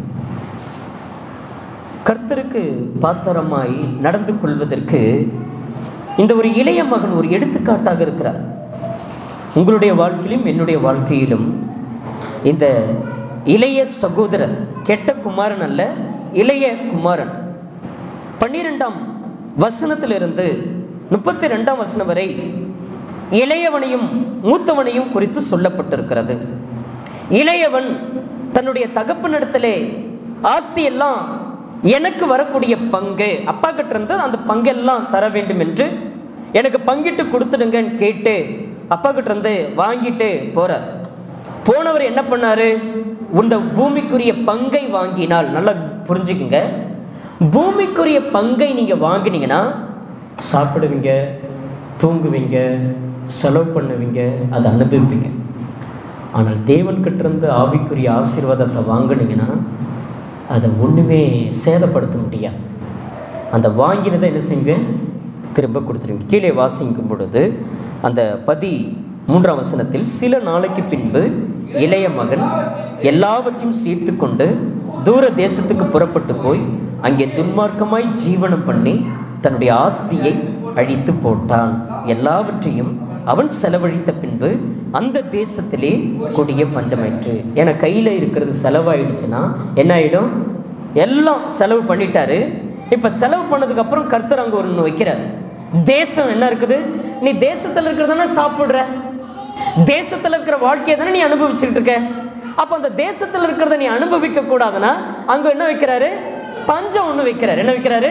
கர்த்தருக்கு பாத்திரமாய் நடந்து கொள்வதற்கு இந்த ஒரு இளைய மகன் ஒரு எடுத்துக்காட்டாக இருக்கிறார். உங்களுடைய வாழ்க்கையிலும் என்னுடைய வாழ்க்கையிலும் இந்த இளைய சகோதரர், கெட்ட குமாரன் அல்ல, இளைய குமாரன், பன்னிரெண்டாம் வசனத்திலிருந்து முப்பத்தி ரெண்டாம் வசனம் வரை இளையவனையும் மூத்தவனையும் குறித்து சொல்லப்பட்டிருக்கிறது. இளையவன் தன்னுடைய தகப்பனிடத்திலே ஆஸ்தி எல்லாம் எனக்கு வரக்கூடிய பங்கு, அப்பா கிட்ட இருந்து அந்த பங்கெல்லாம் தர வேண்டும் என்று எனக்கு பங்கிட்டு கொடுத்துடுங்கன்னு கேட்டு அப்பா கிட்ட இருந்து வாங்கிட்டு போறார். போனவர் என்ன பண்ணாரு, இந்த பூமிக்குரிய பங்கை வாங்கினால், நல்லா புரிஞ்சுக்குங்க, பூமிக்குரிய பங்கை நீங்க வாங்கினீங்கன்னா சாப்பிடுவீங்க, தூங்குவீங்க, செலவு பண்ணுவீங்க, அதை அனுபவிப்பீங்க. ஆனால் தேவன்கிட்ட இருந்து ஆவிக்குரிய ஆசீர்வாதத்தை வாங்கினீங்கன்னா அதை ஒன்றுமே சேதப்படுத்த முடியாது. அந்த வாங்கினதை என்ன செய்யுங்க, திரும்ப கொடுத்துருங்க. கீழே வாசிக்கும் பொழுது அந்த பதி மூன்றாம் வசனத்தில், சில நாளைக்கு பின்பு இளைய மகன் எல்லாவற்றையும் சேர்த்து கொண்டு தூர தேசத்துக்கு புறப்பட்டு போய் அங்கே துன்மார்க்கமாய் ஜீவனம் பண்ணி தன்னுடைய ஆஸ்தியை அழித்து போட்டான். எல்லாவற்றையும் அவன் செலவழித்த பின்பு அந்த தேசத்திலே கொடிய பஞ்சமாயிற்று. ஏன்னா கையில் இருக்கிறது செலவாயிடுச்சுன்னா என்ன ஆகிடும், எல்லாம் செலவு பண்ணிட்டாரு. இப்போ செலவு பண்ணதுக்கப்புறம் கர்த்தர் அங்கே ஒன்று வைக்கிறார். தேசம் என்ன இருக்குது, நீ தேசத்தில் இருக்கிறதானே சாப்பிட்ற, தேசத்தில் இருக்கிற வாழ்க்கையை தானே நீ அனுபவிச்சுக்கிட்டு இருக்க. அப்போ அந்த தேசத்தில் இருக்கிறத நீ அனுபவிக்க கூடாதுன்னா அங்கே என்ன வைக்கிறாரு, பஞ்சம் ஒன்று வைக்கிறார். என்ன வைக்கிறாரு,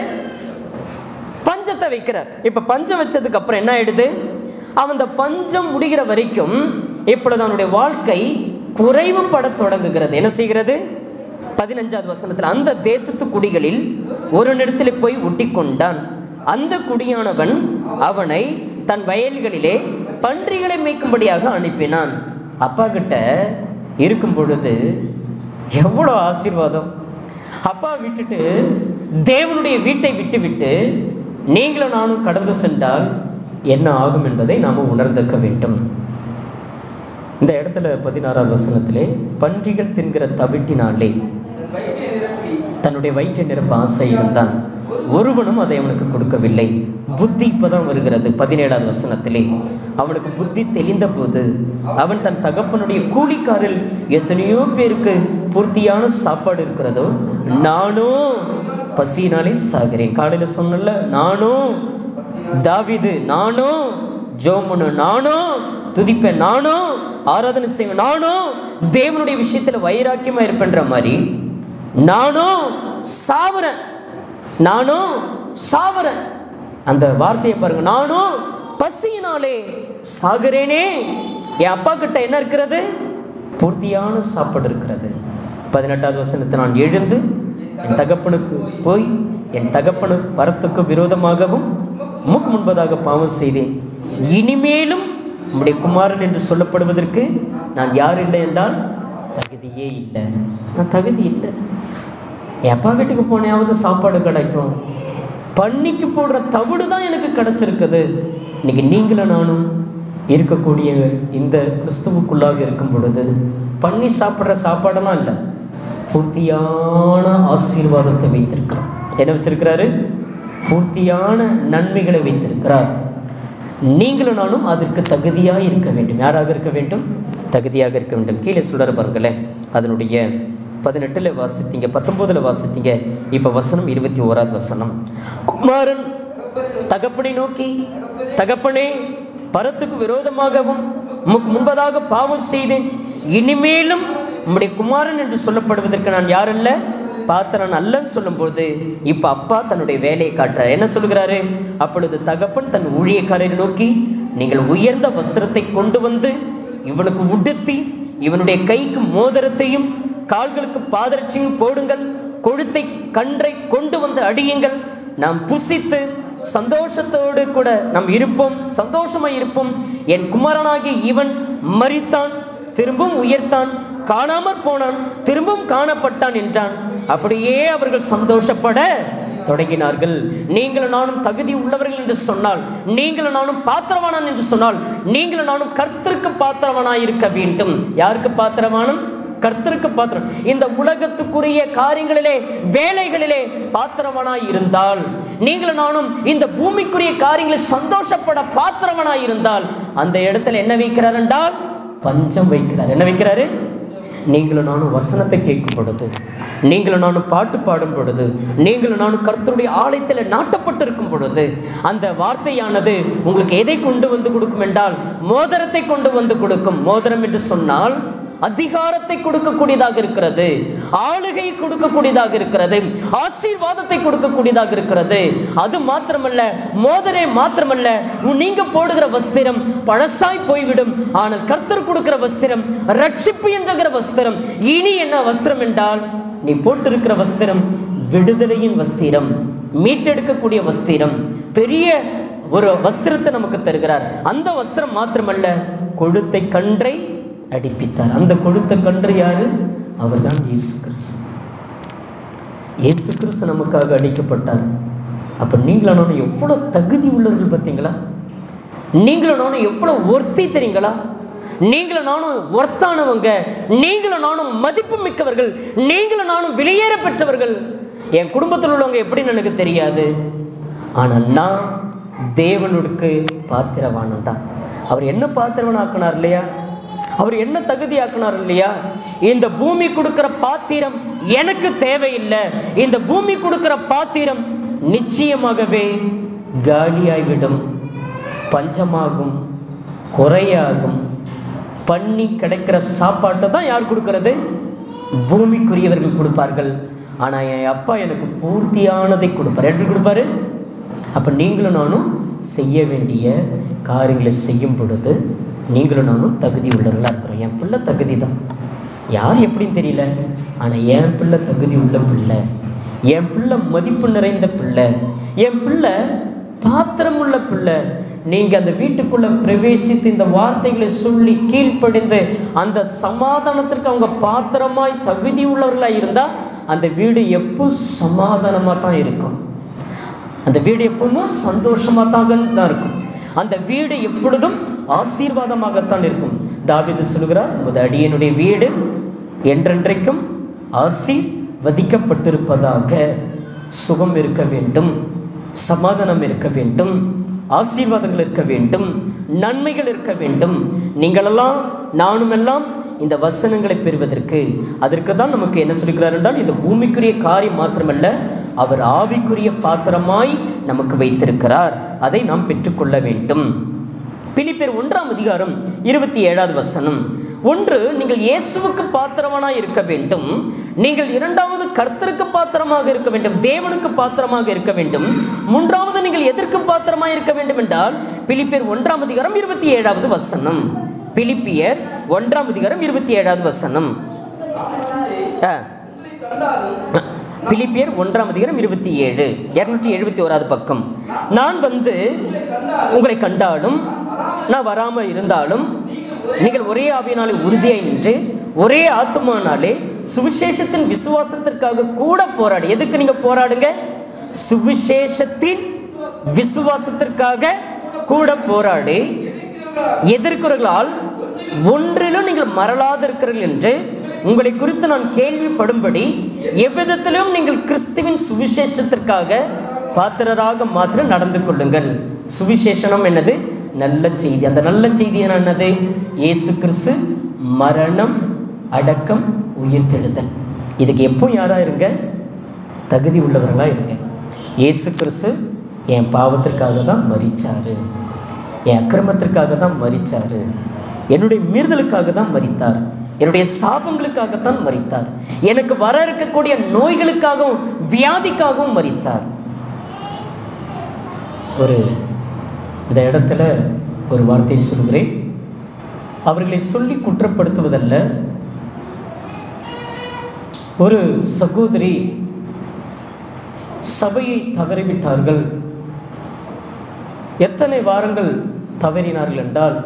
பஞ்சத்தை வைக்கிறார். இப்போ பஞ்சம் வச்சதுக்கு அப்புறம் என்ன ஆயிடுது, அவன் அந்த பஞ்சம் முடிகிற வரைக்கும் இப்பொழுது அவனுடைய வாழ்க்கை குறைவுபட தொடங்குகிறது. என்ன செய்கிறது, பதினஞ்சாவது வசனத்தில், அந்த தேசத்து குடிகளில் ஒரு இடத்துல போய் ஒட்டி கொண்டான். அந்த குடியானவன் அவனை தன் வயல்களிலே பன்றிகளை மேய்க்கும்படியாக அனுப்பினான். அப்பா கிட்ட இருக்கும் பொழுது எவ்வளோ ஆசீர்வாதம். அப்பா விட்டுட்டு தேவனுடைய வீட்டை விட்டு விட்டு நீங்களும் நானும் கடந்து சென்றால் என்ன ஆகும் என்பதை நாம் உணர்ந்திருக்க வேண்டும். இந்த இடத்துல பதினாறாவது வசனத்திலே, பன்றிகள் தின்கிற தவிட்டினாலே தன்னுடைய வயிற்றை நிரப்ப ஆசை இருந்தான், ஒருவனும் அதை அவனுக்கு கொடுக்கவில்லை. புத்தி இப்பதான் வருகிறது. பதினேழாவது வசனத்திலே அவனுக்கு புத்தி தெளிந்த போது அவன் தன் தகப்பனுடைய கூலிக்காரில் எத்தனையோ பேருக்கு பூர்த்தியான சாப்பாடு இருக்கிறதோ, நானும் பசியினாலே சாகிறேன். காலையில் சொன்னல, நானும் தாவீது, நானும் ஜோமனு, நானும் துதிப்பேன், நானும் ஆராதனை செய்வேன், நானும் தேவனுடைய விஷயத்துல வைராக்கியமா இருப்பேன்ற மாதிரி நானும் சாவறேன், நானும் சாவறேன். அந்த வார்த்தையை பாருங்க, நானும் பசியினாலே சாகிறேனே. என் அப்பா கிட்ட என்ன இருக்கிறது? பூர்த்தியான சாப்பாடு இருக்கிறது. பதினெட்டாவது வசனத்தை, நான் எழுந்து என் தகப்பனுக்கு போய் என் தகப்பனு வரத்துக்கு விரோதமாகவும் மூக்கு முன்பதாக பாவம் செய்தேன். இனிமேலும் உம்முடைய குமாரன் என்று சொல்லப்படுவதற்கு நான் யார் இல்லை என்றால் தகுதியே இல்லை. நான் தகுதி இல்லை. என் அப்பா வீட்டுக்கு போனையாவது சாப்பாடு கிடைக்கும், பண்ணிக்கு போடுற தவிடு தான் எனக்கு கிடைச்சிருக்குது. இன்னைக்கு நீங்களும் நானும் இருக்கக்கூடிய இந்த கிறிஸ்துவுக்குள்ளாக இருக்கும் பொழுது பண்ணி சாப்பிட்ற சாப்பாடெல்லாம் இல்லை, பூர்த்தியான ஆசீர்வாதத்தை வைத்திருக்கிறார். என்ன வச்சிருக்கிறாரு? பூர்த்தியான நன்மைகளை வைத்திருக்கிறார். நீங்களும் நானும் அதற்கு தகுதியாக இருக்க வேண்டும். யாராக இருக்க வேண்டும்? தகுதியாக இருக்க வேண்டும். கீழே சுடர பாருங்களேன், அதனுடைய பதினெட்டுல வாசித்தீங்க, பத்தொன்பதுல வாசித்தீங்க. இப்ப வசனம் இருபத்தி ஓராவது வசனம். குமாரன் தகப்பனை நோக்கி, தகப்பனே, பரத்துக்கு விரோதமாகவும் உமக்கு முன்பதாக பாவம் செய்தேன். இனிமேலும் உம்முடைய குமாரன் என்று சொல்லப்படுவதற்கு நான் யாரல்ல, பாத்திரன் அல்லன்னு சொல்லும்போது இப்ப அப்பா தன்னுடைய வேலையை காட்டுறார். என்ன சொல்கிறாரு? அப்பொழுது தகப்பன் தன் ஊழியக்காரரை நோக்கி, நீங்கள் உயர்ந்த வஸ்திரத்தை கொண்டு வந்து இவனுக்கு உடுத்தி இவனுடைய கைக்கு மோதிரத்தையும் கால்களுக்கு பாதரட்சியும் போடுங்கள், கொழுத்தை கன்றை கொண்டு வந்து அடியுங்கள், நாம் புசித்து சந்தோஷத்தோடு கூட நாம் இருப்போம், சந்தோஷமாய் இருப்போம். என் குமாரனாகிய இவன் மரித்தான், திரும்பவும் உயர்த்தான், காணாமற் போனான், திரும்பவும் காணப்பட்டான் என்றான். அப்படியே அவர்கள் சந்தோஷப்பட தொடங்கினார்கள். நீங்களும் நானும் தகுதி உள்ளவர்கள் என்று சொன்னால், நீங்களும் நானும் பாத்திரவானான் என்று சொன்னால், நீங்களும் நானும் கர்த்தருக்கு பாத்திரவானாய் இருக்க வேண்டும். யாருக்கு பாத்திரவானும்? கர்த்தருக்கு பாத்திரம். இந்த உலகத்துக்குரிய காரியங்களிலே, வேலைகளிலே பாத்திரவனாய் இருந்தால், நீங்களும் நானும் இந்த பூமிக்குரிய காரியங்களில் சந்தோஷப்பட பாத்திரவனாய் இருந்தால், அந்த இடத்துல என்ன வைக்கிறார் என்றால் பஞ்சம் வைக்கிறார். என்ன வைக்கிறாரு? நீங்களும் நானும் வசனத்தை கேட்கும் பொழுது, நீங்களும் நானும் பாட்டு பாடும் பொழுது, நீங்களும் நானும் கர்த்தருடைய ஆலயத்தில் நாட்டப்பட்டிருக்கும் பொழுது, அந்த வார்த்தையானது உங்களுக்கு எதை கொண்டு வந்து கொடுக்கும் என்றால் மோதிரத்தை கொண்டு வந்து கொடுக்கும். மோதிரம் என்று சொன்னால் அதிகாரத்தை கொடுக்கக்கூடியதாக இருக்கிறது, ஆளுகை கொடுக்கக்கூடியதாக இருக்கிறது, ஆசீர்வாதத்தை கொடுக்கக்கூடியதாக இருக்கிறது. அது மாத்திரமல்ல, மோதிரே மாத்திரமல்ல, நீங்க போடுகிற வஸ்திரம் பழசாய் போய்விடும். ஆனால் கர்த்தர் கொடுக்கிற வஸ்திரம் ரட்சிப்பு என்கிற வஸ்திரம். இனி என்ன வஸ்திரம் என்றால், நீ போட்டிருக்கிற வஸ்திரம் விடுதலையின் வஸ்திரம், மீட்டெடுக்கக்கூடிய வஸ்திரம். பெரிய ஒரு வஸ்திரத்தை நமக்கு தருகிறார். அந்த வஸ்திரம் மாத்திரமல்ல, கொழுத்தை கன்றை அடிப்பித்தார். அந்த கொழுத்த கன்று யாரு? அவர்தான் இயேசு கிறிஸ்து. இயேசு கிறிஸ்து நமக்காக அடிக்கப்பட்டார். அப்ப நீங்களும் நானும் எவ்வளவு தகுதி உள்ளவர்கள் பார்த்தீங்களா? நீங்களும் நானும் எவ்வளவு ஒர்த்தி தெரியுங்களா? நீங்களும் நானும் ஒர்த்தானவங்க, நீங்களும் நானும் மதிப்பு மிக்கவர்கள், நீங்களும் நானும் வெளியேற பெற்றவர்கள். என் குடும்பத்தில் உள்ளவங்க எப்படின்னு எனக்கு தெரியாது, ஆனால் நான் தேவனுக்கு பாத்திரவானன் தான். அவர் என்ன பாத்திரவனாக்கினார் இல்லையா? அவர் என்ன தகுதியாக்கினார் இல்லையா? இந்த பூமி கொடுக்கிற பாத்திரம் எனக்கு தேவையில்லை. இந்த பூமி கொடுக்கிற பாத்திரம் நிச்சயமாகவே காலியாகிவிடும், பஞ்சமாகும், குறையாகும். பண்ணி கிடைக்கிற சாப்பாட்டை தான் யார் கொடுக்கிறது? பூமிக்குரியவர்கள் கொடுப்பார்கள். ஆனால் என் அப்பா எனக்கு பூர்த்தியானதை கொடுப்பார். எப்படி கொடுப்பாரு? அப்போ நீங்களும் நானும் செய்ய வேண்டிய காரியங்களை செய்யும் பொழுது நீங்களும் நானும் தகுதி உள்ளவர்களாக இருக்கிறோம். என் பிள்ளை தகுதி தான், யார் எப்படின்னு தெரியல, ஆனால் என் பிள்ளை தகுதி உள்ள பிள்ளை, என் பிள்ளை மதிப்பு நிறைந்த பிள்ளை, என் பிள்ளை பாத்திரம் உள்ள பிள்ளை. நீங்கள் அந்த வீட்டுக்குள்ளே பிரவேசித்து இந்த வார்த்தைகளை சொல்லி கீழ்ப்படிந்து அந்த சமாதானத்திற்கு அவங்க பாத்திரமாய் தகுதி உள்ளவர்களாக இருந்தால் அந்த வீடு எப்போ சமாதானமாக தான் இருக்கும். அந்த வீடு எப்பவுமே சந்தோஷமாக தான் இருக்கும். அந்த வீடு எப்பொழுதும் ஆசீர்வாதமாகத்தான் இருக்கும். தாவீது சொல்கிறார், உமது அடியனுடைய வீடு என்றென்றைக்கும் ஆசீர்வாதமாக வதிக்கப்பட்டிருப்பதாக. சுகம் இருக்க வேண்டும், சமாதானம் இருக்க வேண்டும், ஆசீர்வாதங்கள் இருக்க வேண்டும், நன்மைகள் இருக்க வேண்டும். நீங்களெல்லாம் நானும் எல்லாம் இந்த வசனங்களை பெறுவதற்கு அதற்கு தான் நமக்கு என்ன சொல்கிறார் என்றால், இந்த பூமிக்குரிய காரியம் மாத்திரமல்ல, அவர் ஆவிக்குரிய பாத்திரமாய் நமக்கு வைத்திருக்கிறார். அதை நாம் பெற்றுக்கொள்ள வேண்டும். பிலிப்பியர் ஒன்றாம் அதிகாரம் இருபத்தி ஏழாவது வசனம். ஒன்று, நீங்கள் இயேசுவுக்கு பாத்திரமாய் இருக்க வேண்டும். நீங்கள் இரண்டாவது கர்த்தருக்கு பாத்திரமாக இருக்க வேண்டும், தேவனுக்கு பாத்திரமாக இருக்க வேண்டும். மூன்றாவது நீங்கள் எதற்கு பாத்திரமாக இருக்க வேண்டும் என்றால், பிலிப்பியர் ஒன்றாம் அதிகாரம் இருபத்தி ஏழாவது வசனம். பிலிப்பியர் ஒன்றாம் அதிகாரம் இருபத்தி ஏழாவது வசனம். பிலிப்பியர் ஒன்றாம் அதிகாரம் இருபத்தி ஏழு, இருநூற்றி எழுபத்தி ஓராவது பக்கம். நான் வந்து உங்களை கண்டாலும் நான் வராமல் இருந்தாலும் நீங்கள் ஒரே ஆவியினாலே உறுதியாய் நின்று ஒரே ஆத்துமானாலே சுவிசேஷத்தின் விசுவாசத்திற்காக கூட போராடு. எதுக்கு நீங்க போராடுங்க? சுவிசேஷத்தின் விசுவாசத்திற்காக கூட போராடி எதிர்க்கிறவர்களால் ஒன்றிலும் நீங்கள் மறலாதிருக்கிறீர்கள் என்று உங்களை குறித்து நான் கேள்விப்படும்படி எவ்விதத்திலும் நீங்கள் கிறிஸ்துவின் சுவிசேஷத்திற்காக பாத்திரராக மாத்திரம் நடந்து கொள்ளுங்கள். சுவிசேஷனம் என்னது? நல்ல செய்தி. அந்த நல்ல செய்தி என்னது? இயேசு கிறிஸ்து மரணம், அடக்கம், உயிர்த்தெழுதல். இதுக்கு எப்போ யாரா இருங்க? தகுதி உள்ளவர்களா இருங்க. இயேசு கிறிஸ்து என் பாவத்திற்காக தான் மரிச்சாரு, என் அக்கிரமத்திற்காக தான் மரிச்சாரு, என்னுடைய மீறுதலுக்காக தான் மரித்தார், என்னுடைய சாபங்களுக்காகத்தான் மரித்தார், எனக்கு வர இருக்கக்கூடிய நோய்களுக்காகவும் வியாதிக்காகவும் மரித்தார். ஒரு இந்த இடத்துல ஒரு வார்த்தை சொல்கிறேன். அவர்களை சொல்லி குற்றப்படுத்துவதல்ல. ஒரு சகோதரி சபையை தவறிவிட்டார்கள். எத்தனை வாரங்கள் தவறினார்கள் என்றால்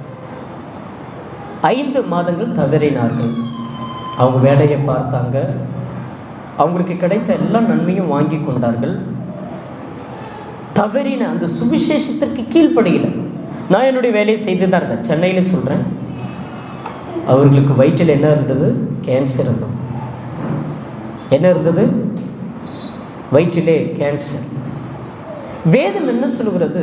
ஐந்து மாதங்கள் தவறினார்கள். அவங்க வேலையை பார்த்தாங்க, அவங்களுக்கு கிடைத்த எல்லா நன்மையும் வாங்கி கொண்டார்கள். தவறின அந்த சுவிசேஷத்திற்கு கீழ்ப்படையில் நான் என்னுடைய வேலையை செய்து தான் இருந்தேன். சென்னையில் சொல்கிறேன். அவர்களுக்கு வயிற்றில் என்ன இருந்தது? கேன்சர் இருந்தது. என்ன இருந்தது? வயிற்றிலே கேன்சர். வேதம் என்ன சொல்கிறது?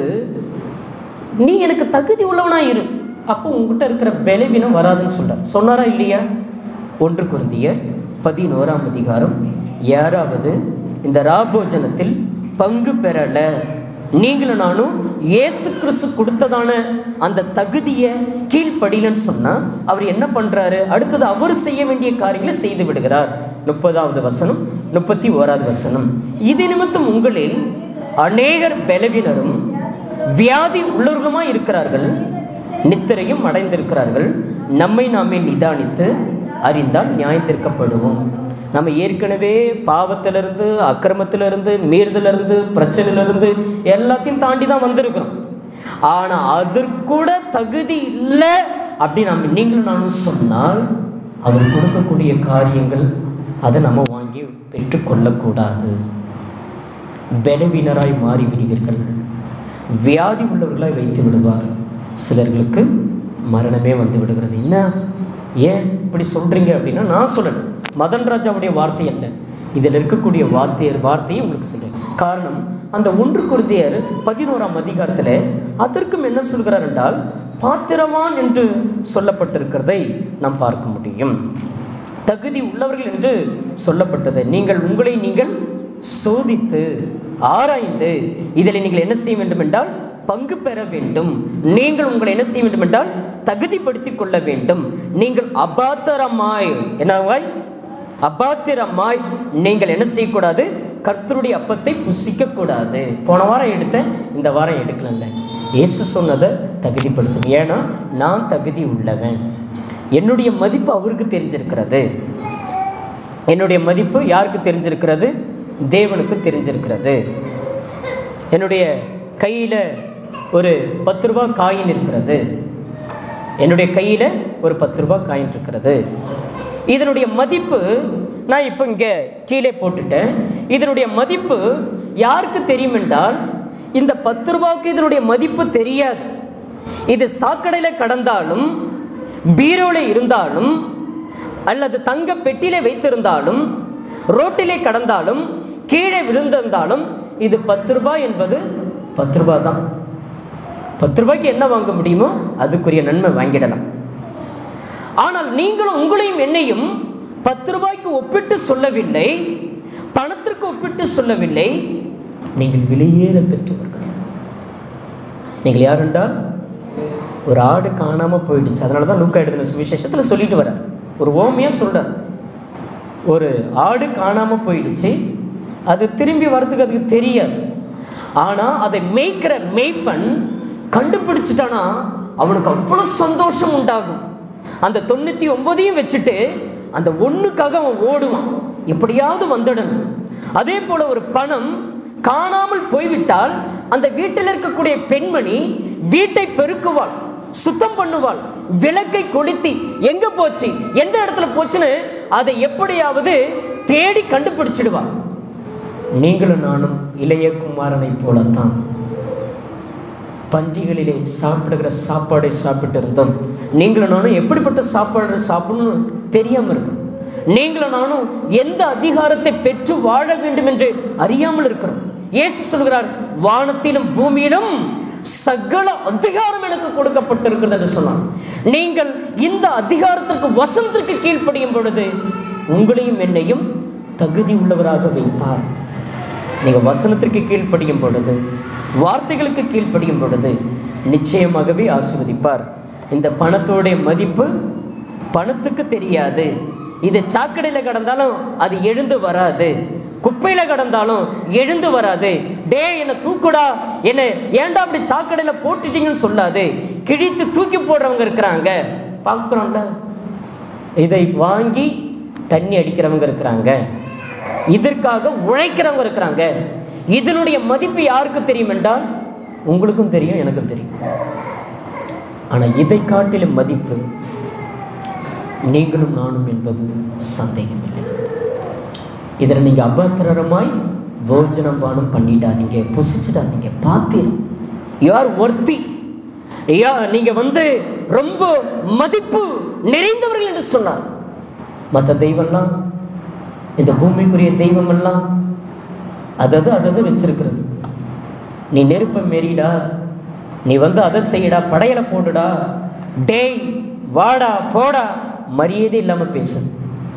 நீ எனக்கு தகுதி உள்ளவனா இரு, அப்போ உங்ககிட்ட இருக்கிற பலவீனம் வராதுன்னு சொல்கிறார். சொன்னாரா இல்லையா? ஒன்று கொரிந்தியர் பதினோராம் அதிகாரம் யாராவது இந்த ராபோஜனத்தில் பங்கு பெறலை, நீங்களும் நானும் இயேசு கிறிஸ்து கொடுத்ததான அந்த தகுதியை கீழ்ப்படியலன்னு சொன்னால் அவர் என்ன பண்ணுறாரு? அடுத்தது அவர் செய்ய வேண்டிய காரியங்களை செய்து விடுகிறார். முப்பதாவது வசனம், முப்பத்தி ஓராவது வசனம். இது நிமித்தம் உங்களில் அநேகர் பலவீனரும் வியாதி உள்ளவர்களுமாய் இருக்கிறார்கள், நித்திரையும் அடைந்திருக்கிறார்கள். நம்மை நாமே நிதானித்து அறிந்தால் நியாயத்திற்கப்படுவோம். நம்ம ஏற்கனவே பாவத்திலிருந்து, அக்கிரமத்திலிருந்து, மீறுதலிருந்து, பிரச்சனையிலிருந்து எல்லாத்தையும் தாண்டி தான் வந்திருக்கிறோம். ஆனால் அதற்கூட தகுதி இல்லை அப்படி நம்ம நீங்களும் நானும் சொன்னால் அவர் கொடுக்கக்கூடிய காரியங்கள் அதை நம்ம வாங்கி பெற்றுக்கொள்ளக்கூடாது. பலவீனராய் மாறி விடுவீர்கள், வியாதி உள்ளவர்களாய் வைத்து விடுவார். சிலர்களுக்கு மரணமே வந்து விடுகிறது. என்ன ஏன் இப்படி சொல்கிறீங்க அப்படின்னா, நான் சொல்லணும், மதன் ராஜாவுடைய வார்த்தை அல்ல, இதில் இருக்கக்கூடிய வார்த்தை வார்த்தையை உங்களுக்கு சொல்கிறேன். காரணம், அந்த ஒன்று கொரிந்தியர் பதினோராம் அதிகாரத்தில் அதற்கும் என்ன சொல்கிறார் என்றால், பாத்திரவான் என்று சொல்லப்பட்டிருக்கிறதை நாம் பார்க்க முடியும். தகுதி உள்ளவர்கள் என்று சொல்லப்பட்டது. நீங்கள் உங்களை நீங்கள் சோதித்து ஆராய்ந்து இதில் நீங்கள் என்ன செய்ய வேண்டும் என்றால் பங்கு பெற வேண்டும். நீங்கள் உங்களை என்ன செய்ய வேண்டும் என்றால் தகுதிப்படுத்திக் கொள்ள வேண்டும். நீங்கள் அபாத்திரமாய் என்னவாய் அபாத்திரமாய் நீங்கள் என்ன செய்யக்கூடாது? கர்த்தருடைய அப்பத்தை புசிக்கக்கூடாது. போன வாரம் எடுத்தேன், இந்த வாரம் எடுக்கலல்ல. இயேசு சொன்னதை தகுதிப்படுத்தும். ஏன்னா நான் தகுதி உள்ளவன். என்னுடைய மதிப்பு அவருக்கு தெரிஞ்சிருக்கிறது. என்னுடைய மதிப்பு யாருக்கு தெரிஞ்சிருக்கிறது? தேவனுக்கு தெரிஞ்சிருக்கிறது. என்னுடைய கையில் ஒரு பத்து ரூபா காயின் இருக்கிறது. என்னுடைய கையில் ஒரு பத்து ரூபா காயின் இருக்கிறது. இதனுடைய மதிப்பு நான் இப்போ இங்கே கீழே போட்டுட்டேன். இதனுடைய மதிப்பு யாருக்கு தெரியும் என்றால், இந்த பத்து ரூபாவுக்கு இதனுடைய மதிப்பு தெரியாது. இது சாக்கடையில் கடந்தாலும், பீரோவில் இருந்தாலும், அல்லது தங்க பெட்டியிலே வைத்திருந்தாலும், ரோட்டிலே கடந்தாலும் கீழே விழுந்திருந்தாலும் இது பத்து ரூபாய் என்பது பத்து ரூபாய் தான். பத்து ரூபாய்க்கு என்ன வாங்க முடியுமோ அதுக்குரிய நன்மை வாங்கிடலாம். ஆனால் நீங்களும் உங்களையும் என்னையும் பத்து ரூபாய்க்கு ஒப்பிட்டு சொல்லவில்லை, பணத்திற்கு ஒப்பிட்டு சொல்லவில்லை. நீங்கள் விலையேற பெற்றவர்கள். நீங்கள் யார் என்றால் ஒரு ஆடு காணாமல் போயிடுச்சு. அதனால தான் லூக்கா எழுதின சுவிசேஷத்தில் சொல்லிட்டு வர ஒரு ஓமையாக சொல்கிறார். ஒரு ஆடு காணாமல் போயிடுச்சு, அது திரும்பி வர்றதுக்கு அதுக்கு தெரியாது. ஆனால் அதை மேய்க்கிற மேய்ப்பன் கண்டுபிடிச்சிட்டானா அவனுக்கு அவ்வளோ சந்தோஷம் உண்டாகும். அந்த தொண்ணூற்றி ஒன்பதையும் வச்சுட்டு அந்த ஒன்றுக்காக அவன் ஓடுவான், எப்படியாவது வந்துடணும். அதே போல் ஒரு பணம் காணாமல் போய்விட்டால் அந்த வீட்டில் இருக்கக்கூடிய பெண்மணி வீட்டை பெருக்குவாள், சுத்தம் பண்ணுவாள், விளக்கை கொளுத்தி எங்கே போச்சு எந்த இடத்துல போச்சுன்னு அதை எப்படியாவது தேடி கண்டுபிடிச்சிடுவாள். நீங்களும் நானும் இளைய குமாரனை போலத்தான் பண்டிகளிலே சாப்பிடுகிற சாப்பாடை சாப்பிட்டு இருந்தோம். நீங்களும் நானும் எப்படிப்பட்ட சாப்பாடு சாப்பிடணும்னு தெரியாமல் இருக்கும். நீங்களும் நானும் எந்த அதிகாரத்தை பெற்று வாழ வேண்டும் என்று அறியாமல் இருக்கிறோம். இயேசு சொல்கிறார், வானத்திலும் பூமியிலும் சகல அதிகாரம் எனக்கு கொடுக்கப்பட்டிருக்கிறது என்று சொன்னார். நீங்கள் இந்த அதிகாரத்திற்கு வசனத்திற்கு கீழ்ப்படியும் பொழுது உங்களையும் என்னையும் தகுதி உள்ளவராக வைத்தார். நீங்கள் வசனத்திற்கு கீழ்ப்படியும் பொழுது, வார்த்தைகளுக்கு கீழ்ப்படியும் பொழுது நிச்சயமாகவே ஆசீர்வதிப்பார். இந்த பணத்தோடைய மதிப்பு பணத்துக்கு தெரியாது. இது சாக்கடையில் கடந்தாலும் அது எழுந்து வராது, குப்பையில் கடந்தாலும் எழுந்து வராது. டே என்னை தூக்குடா, என்ன ஏன்டா அப்படி சாக்கடையில் போட்டுட்டீங்கன்னு சொல்லாது. கிழித்து தூக்கி போடுறவங்க இருக்கிறாங்க, பார்க்குறோம்ல. இதை வாங்கி தண்ணி அடிக்கிறவங்க இருக்கிறாங்க, இதற்காக உழைக்கிறவங்க இருக்கிறாங்க. இதனுடைய மதிப்பு யாருக்கு தெரியும் என்றால் உங்களுக்கும் தெரியும், எனக்கும் தெரியும். ஆனால் இதை காட்டிலும் மதிப்பு நீங்களும் நானும் என்பது சந்தேகமில்லை. இதில் நீங்கள் அபத்திரமாய் போஜனம் பானம் பண்ணிடாதீங்க, புசிச்சிடாதீங்க. பார்த்தீங்க யூ ஆர் ஒர்த்தி, ஐயா நீங்கள் வந்து ரொம்ப மதிப்பு நிறைந்தவர்கள் என்று சொன்னார். மற்ற தெய்வம்லாம், இந்த பூமிக்குரிய தெய்வமெல்லாம் அதது அதது வச்சிருக்கிறது. நீ நெருப்பை மெறிடா, நீ வந்து அதை செய்யடா, படையலை போடுடா, டேய் வாடா போடா, மரியாதை இல்லாமல் பேசுது.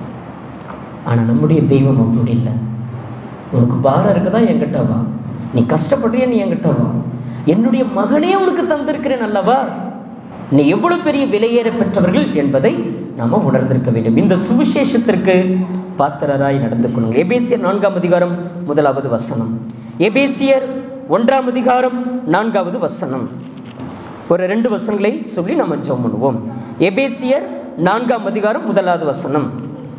ஆனால் நம்முடைய தெய்வம் அப்படி இல்லை. உனக்கு பாரம் இருக்குதா என்கிட்ட வா, நீ கஷ்டப்படுறிய நீ என்கிட்ட வா, என்னுடைய மகனே உனக்கு தந்திருக்கிறேன் அல்லவா. நீ எவ்வளவு பெரிய விலையேற பெற்றவர்கள் என்பதை நாம் உணர்ந்திருக்க வேண்டும். இந்த சுவிசேஷத்திற்கு பாத்திரராய் நடந்து கொள்ளுங்கள். எபேசியர் நான்காம் அதிகாரம் முதலாவது வசனம். எபேசியர் ஒன்றாம் அதிகாரம் நான்காவது வசனம். ஒரு ரெண்டு வசனங்களை சொல்லி நம்ம ஜெபம் பண்ணுவோம். எபேசியர் நான்காம் அதிகாரம் முதலாவது வசனம்.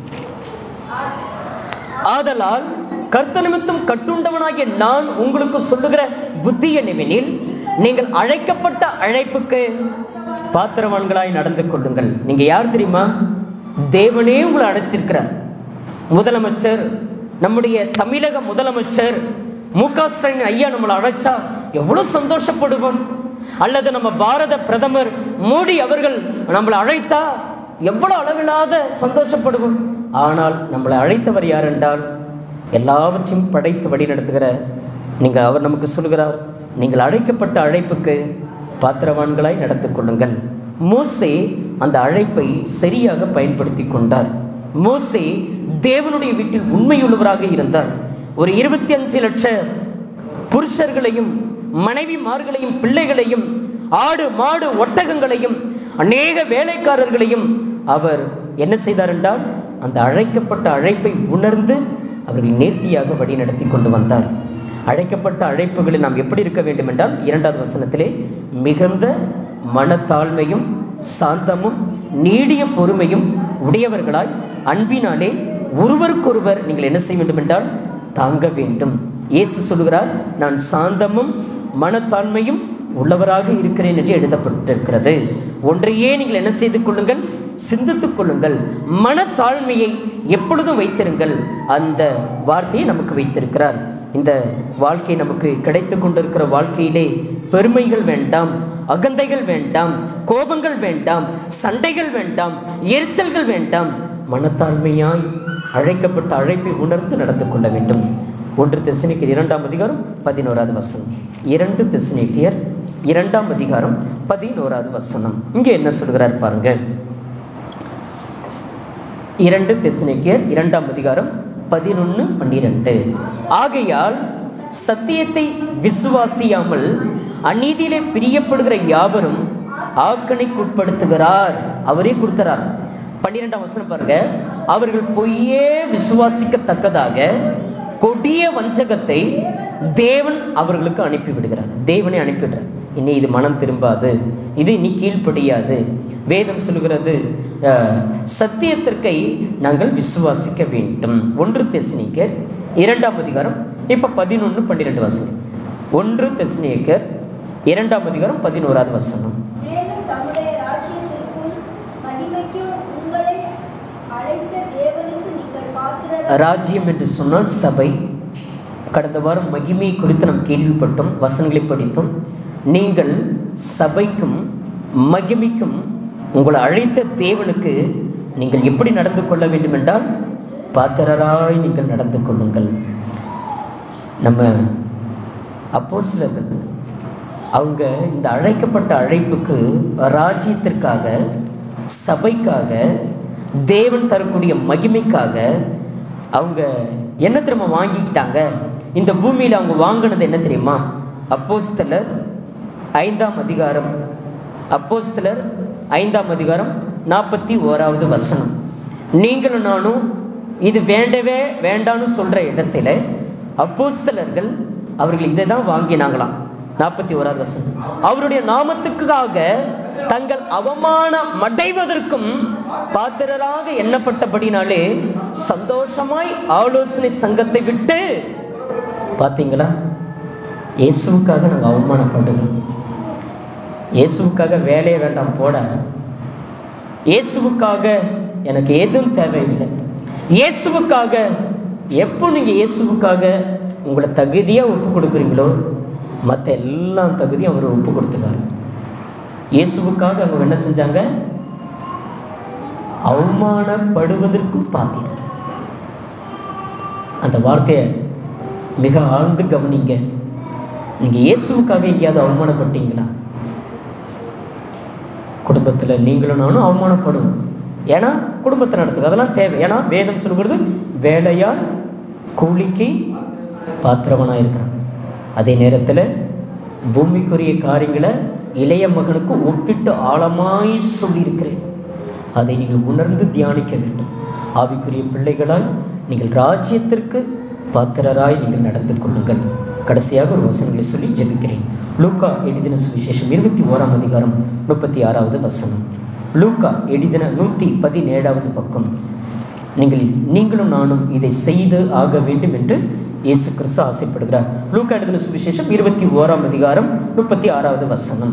ஆதலால் கர்த்தர் நிமித்தம் கட்டுண்டவனாகிய நான் உங்களுக்கு சொல்லுகிற புத்தி என்னவெனில், நீங்கள் அழைக்கப்பட்ட அழைப்புக்கு பாத்திரவான்களாய் நடந்து கொள்ளுங்கள். நீங்க யார் தெரியுமா? தேவனே உங்களை அழைச்சிருக்கிறார். முதலமைச்சர், நம்முடைய தமிழக முதலமைச்சர் மு க ஸ்டாலின் ஐயா நம்மளை அழைச்சா எவ்வளோ சந்தோஷப்படுவோம். அல்லது நம்ம பாரத பிரதமர் மோடி அவர்கள் நம்மளை அழைத்தா எவ்வளோ அளவில்லாத சந்தோஷப்படுவோம். ஆனால் நம்மளை அழைத்தவர் யார் என்றால் எல்லாவற்றையும் படைத்து வழி நடத்துகிற நீங்கள் அவர் நமக்கு சொல்கிறார், நீங்கள் அழைக்கப்பட்ட அழைப்புக்கு பாத்திரவான்களாய் நடந்து கொள்ளுங்கள். மோசே அந்த அழைப்பை சரியாக பயன்படுத்தி கொண்டார். மோசே தேவனுடைய வீட்டில் உண்மையுள்ளவராக இருந்தார். ஒரு இருபத்தி அஞ்சு லட்ச புருஷர்களையும் மனைவிமார்களையும் பிள்ளைகளையும் ஆடு மாடு ஒட்டகங்களையும் அநேக வேலைக்காரர்களையும் அவர் என்ன செய்தார் என்றால் அந்த அழைக்கப்பட்ட அழைப்பை உணர்ந்து அவர்கள் நேர்த்தியாக வழி நடத்தி கொண்டு வந்தார். அழைக்கப்பட்ட அழைப்புகளில் நாம் எப்படி இருக்க வேண்டும் என்றால் இரண்டாவது வசனத்திலே மிகுந்த மனத்தாழ்மையும் சாந்தமும் நீடிய பொறுமையும் உடையவர்களாய் அன்பினாலே ஒருவருக்கொருவர் நீங்கள் என்ன செய்ய வேண்டும் என்றால் தாங்க வேண்டும். இயேசு சொல்கிறார், நான் சாந்தமும் மனத்தாழ்மையும் உள்ளவராக இருக்கிறேன் என்று எழுதப்பட்டிருக்கிறது. ஒன்றையே நீங்கள் என்ன செய்து கொள்ளுங்கள், சிந்தித்துக் கொள்ளுங்கள். மனத்தாழ்மையை எப்பொழுதும் வைத்திருங்கள். அந்த வார்த்தையை நமக்கு வைத்திருக்கிறார். இந்த வாழ்க்கை நமக்கு கிடைத்து கொண்டிருக்கிற வாழ்க்கையிலே பெருமைகள் வேண்டாம், அகந்தைகள் வேண்டாம், கோபங்கள் வேண்டாம், சண்டைகள் வேண்டாம், எரிச்சல்கள் வேண்டாம். மனத்தாழ்மையாய் அழைக்கப்பட்ட அழைப்பை உணர்ந்து நடந்து கொள்ள வேண்டும். ஒன்று தெசனிக்கர் இரண்டாம் அதிகாரம் பதினோராவது வசனம். இரண்டு தெசனிக்கர் இரண்டாம் அதிகாரம் பதினோராவது வசனம். இங்கே என்ன சொல்கிறார் பாருங்க. இரண்டு தெசனிக்கர் இரண்டாம் அதிகாரம் பதினொன்று பன்னிரெண்டு. ஆகையால் சத்தியத்தை விசுவாசியாமல் அநீதியிலே பிரியப்படுகிற யாவரும் ஆக்கணைக்குட்படுத்துகிறார். அவரே கொடுக்கிறார். பன்னிரெண்டாம் வசனம் பாருங்க. அவர்கள் பொய்யே விசுவாசிக்கத்தக்கதாக கொடிய வஞ்சகத்தை தேவன் அவர்களுக்கு அனுப்பிவிடுகிறார். தேவனை அனுப்பிவிடுறார். இனி இது மனம் திரும்பாது, இது இனி கீழ்ப்படியாது. வேதம் சொல்கிறது சத்தியத்திற்கை நாங்கள் விசுவாசிக்க வேண்டும். ஒன்று தெசனிக்கர் இரண்டாம் அதிகாரம் இப்போ பதினொன்று பன்னிரெண்டு வசனம். ஒன்று தெசனிக்கர் இரண்டாம் அதிகாரம் பதினோராவது வசனம். ராஜ்யம் என்று சொன்னால் சபை. கடந்த வாரம் மகிமை குறித்து நாம் கேள்விப்பட்டோம், வசனங்களை படித்தோம். நீங்கள் சபைக்கும் மகிமைக்கும் உங்களை அழைத்த தேவனுக்கு நீங்கள் எப்படி நடந்து கொள்ள வேண்டும் என்றால் பாத்திரராய் நீங்கள் நடந்து கொள்ளுங்கள். நம்ம அப்போஸ்தலர்கள் அவங்க இந்த அழைக்கப்பட்ட அழைப்புக்கு ராஜ்யத்திற்காக, சபைக்காக, தேவன் தரக்கூடிய மகிமைக்காக அவங்க என்ன திரும்ப வாங்கிக்கிட்டாங்க. இந்த பூமியில் அவங்க வாங்கினது என்ன தெரியுமா? அப்போஸ்தலர் ஐந்தாம் அதிகாரம் அப்போஸ்தலர் ஐந்தாம் அதிகாரம் நாற்பத்தி ஓராவது வசனம். நீங்களும் நானும் இது வேண்டவே வேண்டான்னு சொல்கிற இடத்துல அப்போஸ்தலர்கள் அவர்கள் இதை தான் வாங்கினாங்களாம். நாற்பத்தி ஓராவது வசனம். அவருடைய நாமத்துக்காக தங்கள் அவமானம் அடைவதற்கும் பாத்திரராக எண்ணப்பட்டபடினாலே சந்தோஷமாய் ஆலோசனை சங்கத்தை விட்டு, பார்த்தீங்களா, இயேசுவுக்காக நாங்கள் அவமானப்படுகிறோம். இயேசுவுக்காக வேலையே வேண்டாம் போட, இயேசுவுக்காக எனக்கு எதுவும் தேவையில்லை, இயேசுவுக்காக எப்போ நீங்கள் இயேசுவுக்காக உங்களை தகுதியாக ஒப்பு கொடுக்குறீங்களோ மற்ற எல்லா தகுதியும் அவர் ஒப்பு கொடுத்துக்காரு. இயேசுவுக்காக அவங்க என்ன செஞ்சாங்க? அவமானப்படுவதற்கும் பார்த்தீங்க. அந்த வார்த்தையை மிக ஆழ்ந்து கவனிங்க. நீங்கள் இயேசுவுக்காக எங்கேயாவது அவமானப்பட்டீங்களா? குடும்பத்தில் நீங்களும் நானும் அவமானப்படும். ஏன்னா குடும்பத்தை நடத்துக்கு அதெல்லாம் தேவை. ஏன்னா வேதம் சொல்கிறது வேலையால் கூலிக்கு பாத்திரவனாக இருக்கிறான். அதே நேரத்தில் பூமிக்குரிய காரியங்களை இளைய மகனுக்கு ஒப்பிட்டு ஆழமாய் சொல்லியிருக்கிறேன். அதை நீங்கள் உணர்ந்து தியானிக்க வேண்டும். ஆவிக்குரிய பிள்ளைகளால் நீங்கள் ராஜ்யத்திற்கு பாத்திரராய் நீங்கள் நடந்து கொள்ளுங்கள். கடைசியாக ஒரு வசனங்களை சொல்லி ஜெபிக்கிறேன். லூக்கா எழுதின சுவிசேஷம் இருபத்தி ஓராம் அதிகாரம் முப்பத்தி ஆறாவது வசனம். லூக்கா எழுதின நூற்றி பதினேழாவது பக்கம். நீங்கள் நீங்களும் நானும் இதை செய்து ஆக வேண்டும் என்று இயேசு கிறிஸ்து ஆசைப்படுகிறார். லூக்கா எழுதின சுவிசேஷம் இருபத்தி ஓராம் அதிகாரம் முப்பத்தி ஆறாவது வசனம்.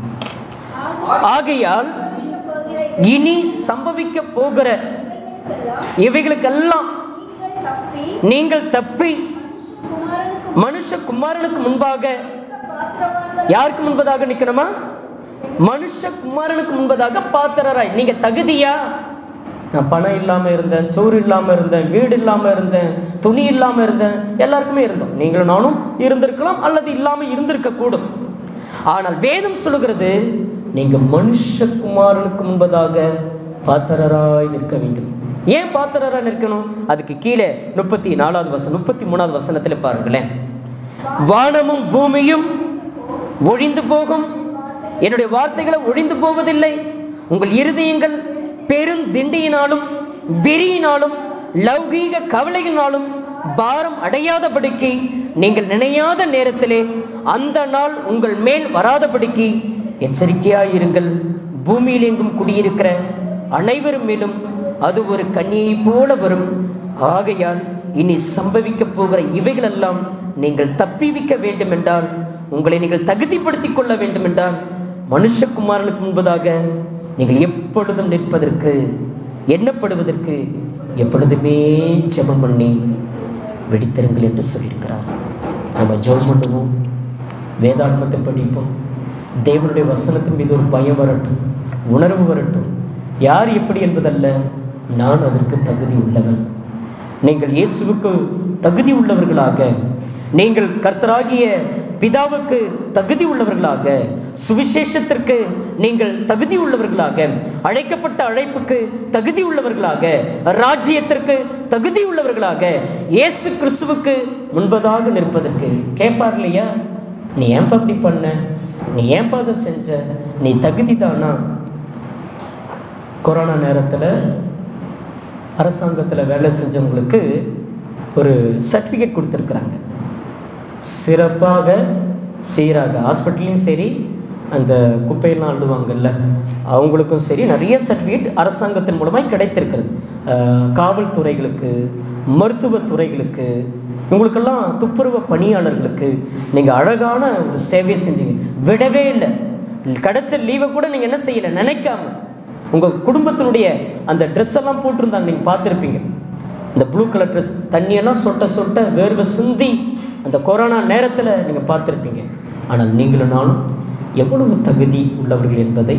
ஆகையால் இனி சம்பவிக்க போகிற இவைகளுக்கெல்லாம் நீங்கள் தப்பி மனுஷ குமாரனுக்கு முன்பாக, யாருக்கு முன்பதாக நிற்கணுமா? மனுஷ குமாரனுக்கு முன்பதாக பாத்திரராய். நீங்க தகுதியா? நான் பணம் இல்லாமல் இருந்தேன், சோறு இல்லாமல் இருந்தேன், வீடு இல்லாமல் இருந்தேன், துணி இல்லாமல் இருந்தேன், எல்லாருக்குமே இருந்தோம். நீங்களும் நானும் இருந்திருக்கலாம் அல்லது இல்லாமல் இருந்திருக்க கூடும். ஆனால் வேதம் சொல்லுகிறது நீங்கள் மனுஷகுமாரனுக்கு முன்பதாக பாத்திரராய் நிற்க வேண்டும். ஏன் பாத்திரராய் நிற்கணும்? அதுக்கு கீழே முப்பத்தி நாலாவது வசனம் முப்பத்தி மூணாவது வசனத்தில் பாருங்களேன். வானமும் பூமியும் ஒழிந்து போகும், என்னுடைய வார்த்தைகளை ஒழிந்து போவதில்லை. உங்கள் இருதயங்கள் பெருந்திண்டியினாலும் வெறியினாலும் லௌகீக கவலையினாலும் பாரம் அடையாதபடிக்கு நீங்கள் நினையாத நேரத்திலே அந்த நாள் உங்கள் மேல் வராதபடிக்கு எச்சரிக்கையாயிருங்கள். பூமியில் எங்கும் குடியிருக்கிற அனைவரும் மேலும் அது ஒரு கன்னியை போல வரும். ஆகையால் இனி சம்பவிக்க போகிற இவைகளெல்லாம் நீங்கள் தப்பிவிக்க வேண்டும் என்றால், உங்களை நீங்கள் தகுதிப்படுத்தி கொள்ள வேண்டும் என்றால், மனுஷகுமாரனுக்கு முன்பதாக நீங்கள் எப்பொழுதும் நிற்பதற்கு, எண்ணப்படுவதற்கு எப்பொழுதுமே ஜெபம் பண்ணி வெடித்திருங்கள் என்று சொல்லியிருக்கிறார். நம்ம ஜெபம் பண்ணுவோம், வேதாகமத்தை படிப்போம், தேவனுடைய வசனத்தின் மீது ஒரு பயம் வரட்டும், உணர்வு வரட்டும். யார் எப்படி என்பதல்ல, நான் அதற்கு தகுதி உள்ளவன். நீங்கள் இயேசுவுக்கு தகுதி உள்ளவர்களாக, நீங்கள் கர்த்தராகிய பிதாவுக்கு தகுதி உள்ளவர்களாக, சுவிசேஷத்திற்கு நீங்கள் தகுதி உள்ளவர்களாக, அழைக்கப்பட்ட அழைப்புக்கு தகுதி உள்ளவர்களாக, ராஜ்யத்திற்கு தகுதி உள்ளவர்களாக இயேசு கிறிஸ்துவுக்கு முன்பதாக நிற்பதற்கு கேட்பார் இல்லையா? நீ ஏன்பா அப்படி பண்ண, நீ ஏன்பா அதை செஞ்ச, நீ தகுதி தானா? கொரோனா நேரத்தில் அரசாங்கத்தில் வேலை செஞ்சவங்களுக்கு ஒரு சர்டிஃபிகேட் கொடுத்துருக்குறாங்க. சிறப்பாக சீராக ஹாஸ்பிட்டல்லையும் சரி, அந்த குப்பையெல்லாம் அள்ளுவாங்கல்ல அவங்களுக்கும் சரி, நிறைய சர்டிஃபிகேட் அரசாங்கத்தின் மூலமாக கிடைத்திருக்கிறது. காவல்துறைகளுக்கு, மருத்துவத்துறைகளுக்கு, இவங்களுக்கெல்லாம் துப்புரவு பணியாளர்களுக்கு நீங்கள் அழகான ஒரு சேவையை செஞ்சீங்க. விடவே இல்லை. கிடைச்ச லீவை கூட நீங்கள் என்ன செய்யலை, நினைக்காம உங்கள் குடும்பத்தினுடைய அந்த ட்ரெஸ் எல்லாம் போட்டிருந்தாங்க. நீங்கள் பார்த்துருப்பீங்க, இந்த ப்ளூ கலர் ட்ரெஸ், தண்ணியெல்லாம் சொட்ட சொட்ட வேர்வை சிந்தி அந்த கொரோனா நேரத்தில் நீங்கள் பார்த்துருப்பீங்க. ஆனால் நீங்களும் நானும் எவ்வளவு தகுதி உள்ளவர்கள் என்பதை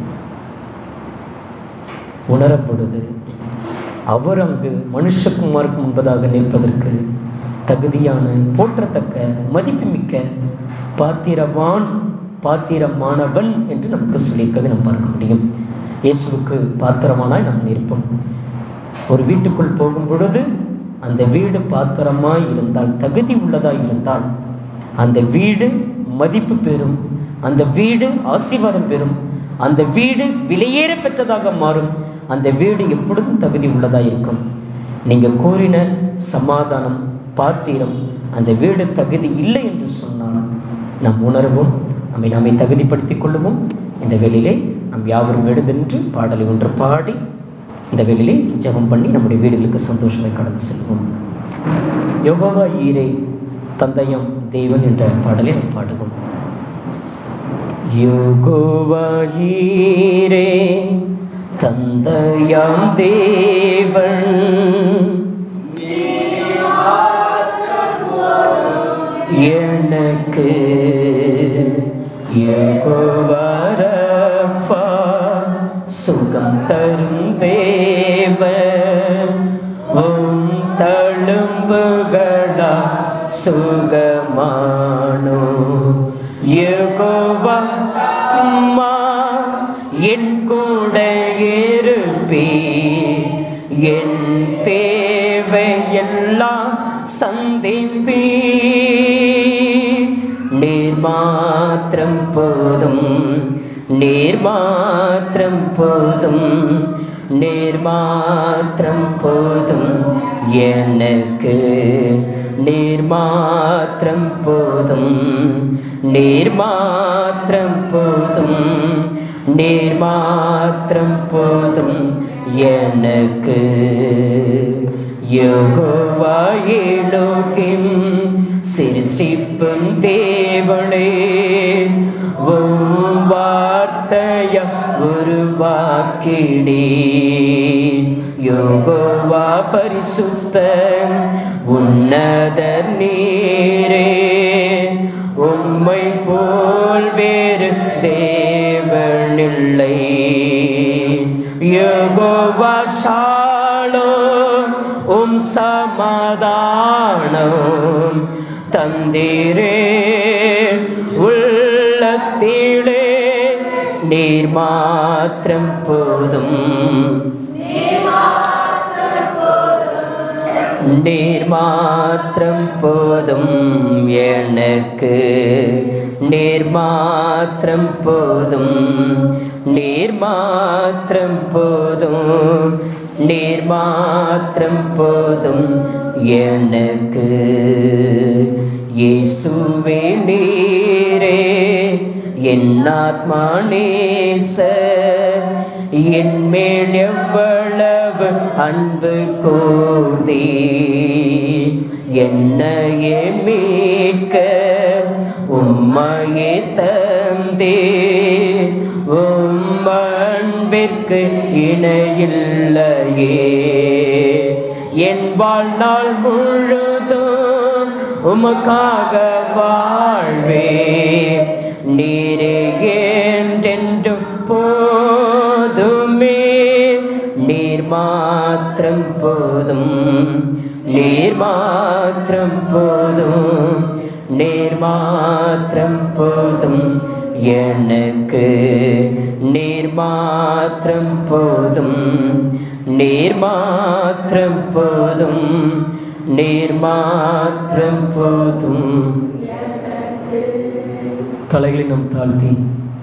உணரப்படுது. அவர் அங்கு மனுஷகுமாருக்கு முன்பதாக நிற்பதற்கு தகுதியான, போற்றத்தக்க, மதிப்புமிக்க, பாத்திரவான், பாத்திரமானவன் என்று நமக்கு சொல்லியிருக்கிறது நம்ம பார்க்க முடியும். இயேசுவுக்கு பாத்திரமானாய் நாம் நிற்போம். ஒரு வீட்டுக்குள் போகும் பொழுது அந்த வீடு பாத்திரமாய் இருந்தால், தகுதி உள்ளதாய் இருந்தால், அந்த வீடு மதிப்பு பெறும், அந்த வீடு ஆசீர்வாதம் பெறும், அந்த வீடு விலையேற பெற்றதாக மாறும், அந்த வீடு எப்பொழுதும் தகுதி உள்ளதாக இருக்கும். நீங்கள் கூறின சமாதானம், பாத்திரம், அந்த வீடு தகுதி இல்லை என்று சொன்னால் நாம் உணர்வோம், நம்மை நம்மை தகுதிப்படுத்திக் கொள்ளுவோம். இந்த வேளையிலே நம் யாவரும் எழுந்தின்று பாடலை ஒன்று பாடி இந்த வேளையிலே ஜெபம் பண்ணி நம்முடைய வீடுகளுக்கு சந்தோஷத்தை கடந்து செல்வோம். யெகோவா ஈரே தந்தையம் தேவன் என்ற பாடலை நாம் பாடுவோம். யெகோவா ஈரே தந்தையம் தேவன், எனக்கு யெகோவா ரஃபா சுகம் தரும் தேவன், உம் தழும்புகளா சுகமானோ. யெகோவா அம்மா என் கூட இருப்பீ, என் தேவையெல்லாம் சந்திப்பீ. நீர் மாத்திரம் போதும், நீர் மாத்திரம் போதும், நீர் மாத்திரம் போதும் எனக்கு. நீர் மாத்திரம் போதும், நீர் மாத்திரம் போதும், நீர் மாத்திரம் போதும் எனக்கு. யெகோவா எலோகிம் சிருஷ்டிப்பும் தேவனே, உம் வார்த்தையா உருவாக்கினே. யெகோவா பரிசுத்தர் உன்னதர் நீரே, உம்மை போல் வேறு தேவனில்லை. யெகோவா ஷாலோம் உம் சமாதானம் தந்தீரே உள்ளத்திலே. நீர் மாத்திரம் போதும், நீர் மாத்திரம் போதும் எனக்கு. நீர் மாத்திரம் போதும், நீர் மாத்திரம் போதும், நீர் மாத்திரம் போதும் எனக்கு. இயேசுவே நீரே என் ஆத்மா நேசர், என் மேல் எவ்வளவு அன்பு கூர்ந்தே. என்னையே மீட்க உம்மையே தந்தே, உம் அன்பிற்கு இணையில்லையே. என் வாழ்நாள் முழுதும் உமக்காக வாழ்வே. நீரே என்றென்றும் போதுமே. நீர் மாத்திரம் போதும், நீர் மாத்திரம் போதும், நீர் மாத்திரம் போதும் எனக்கு, நீர் மாத்திரம் போதும், நீர் மாத்திரம் போதும், நீர் மாத்திரம் போதும். தலைகளை நாம் தாழ்த்தி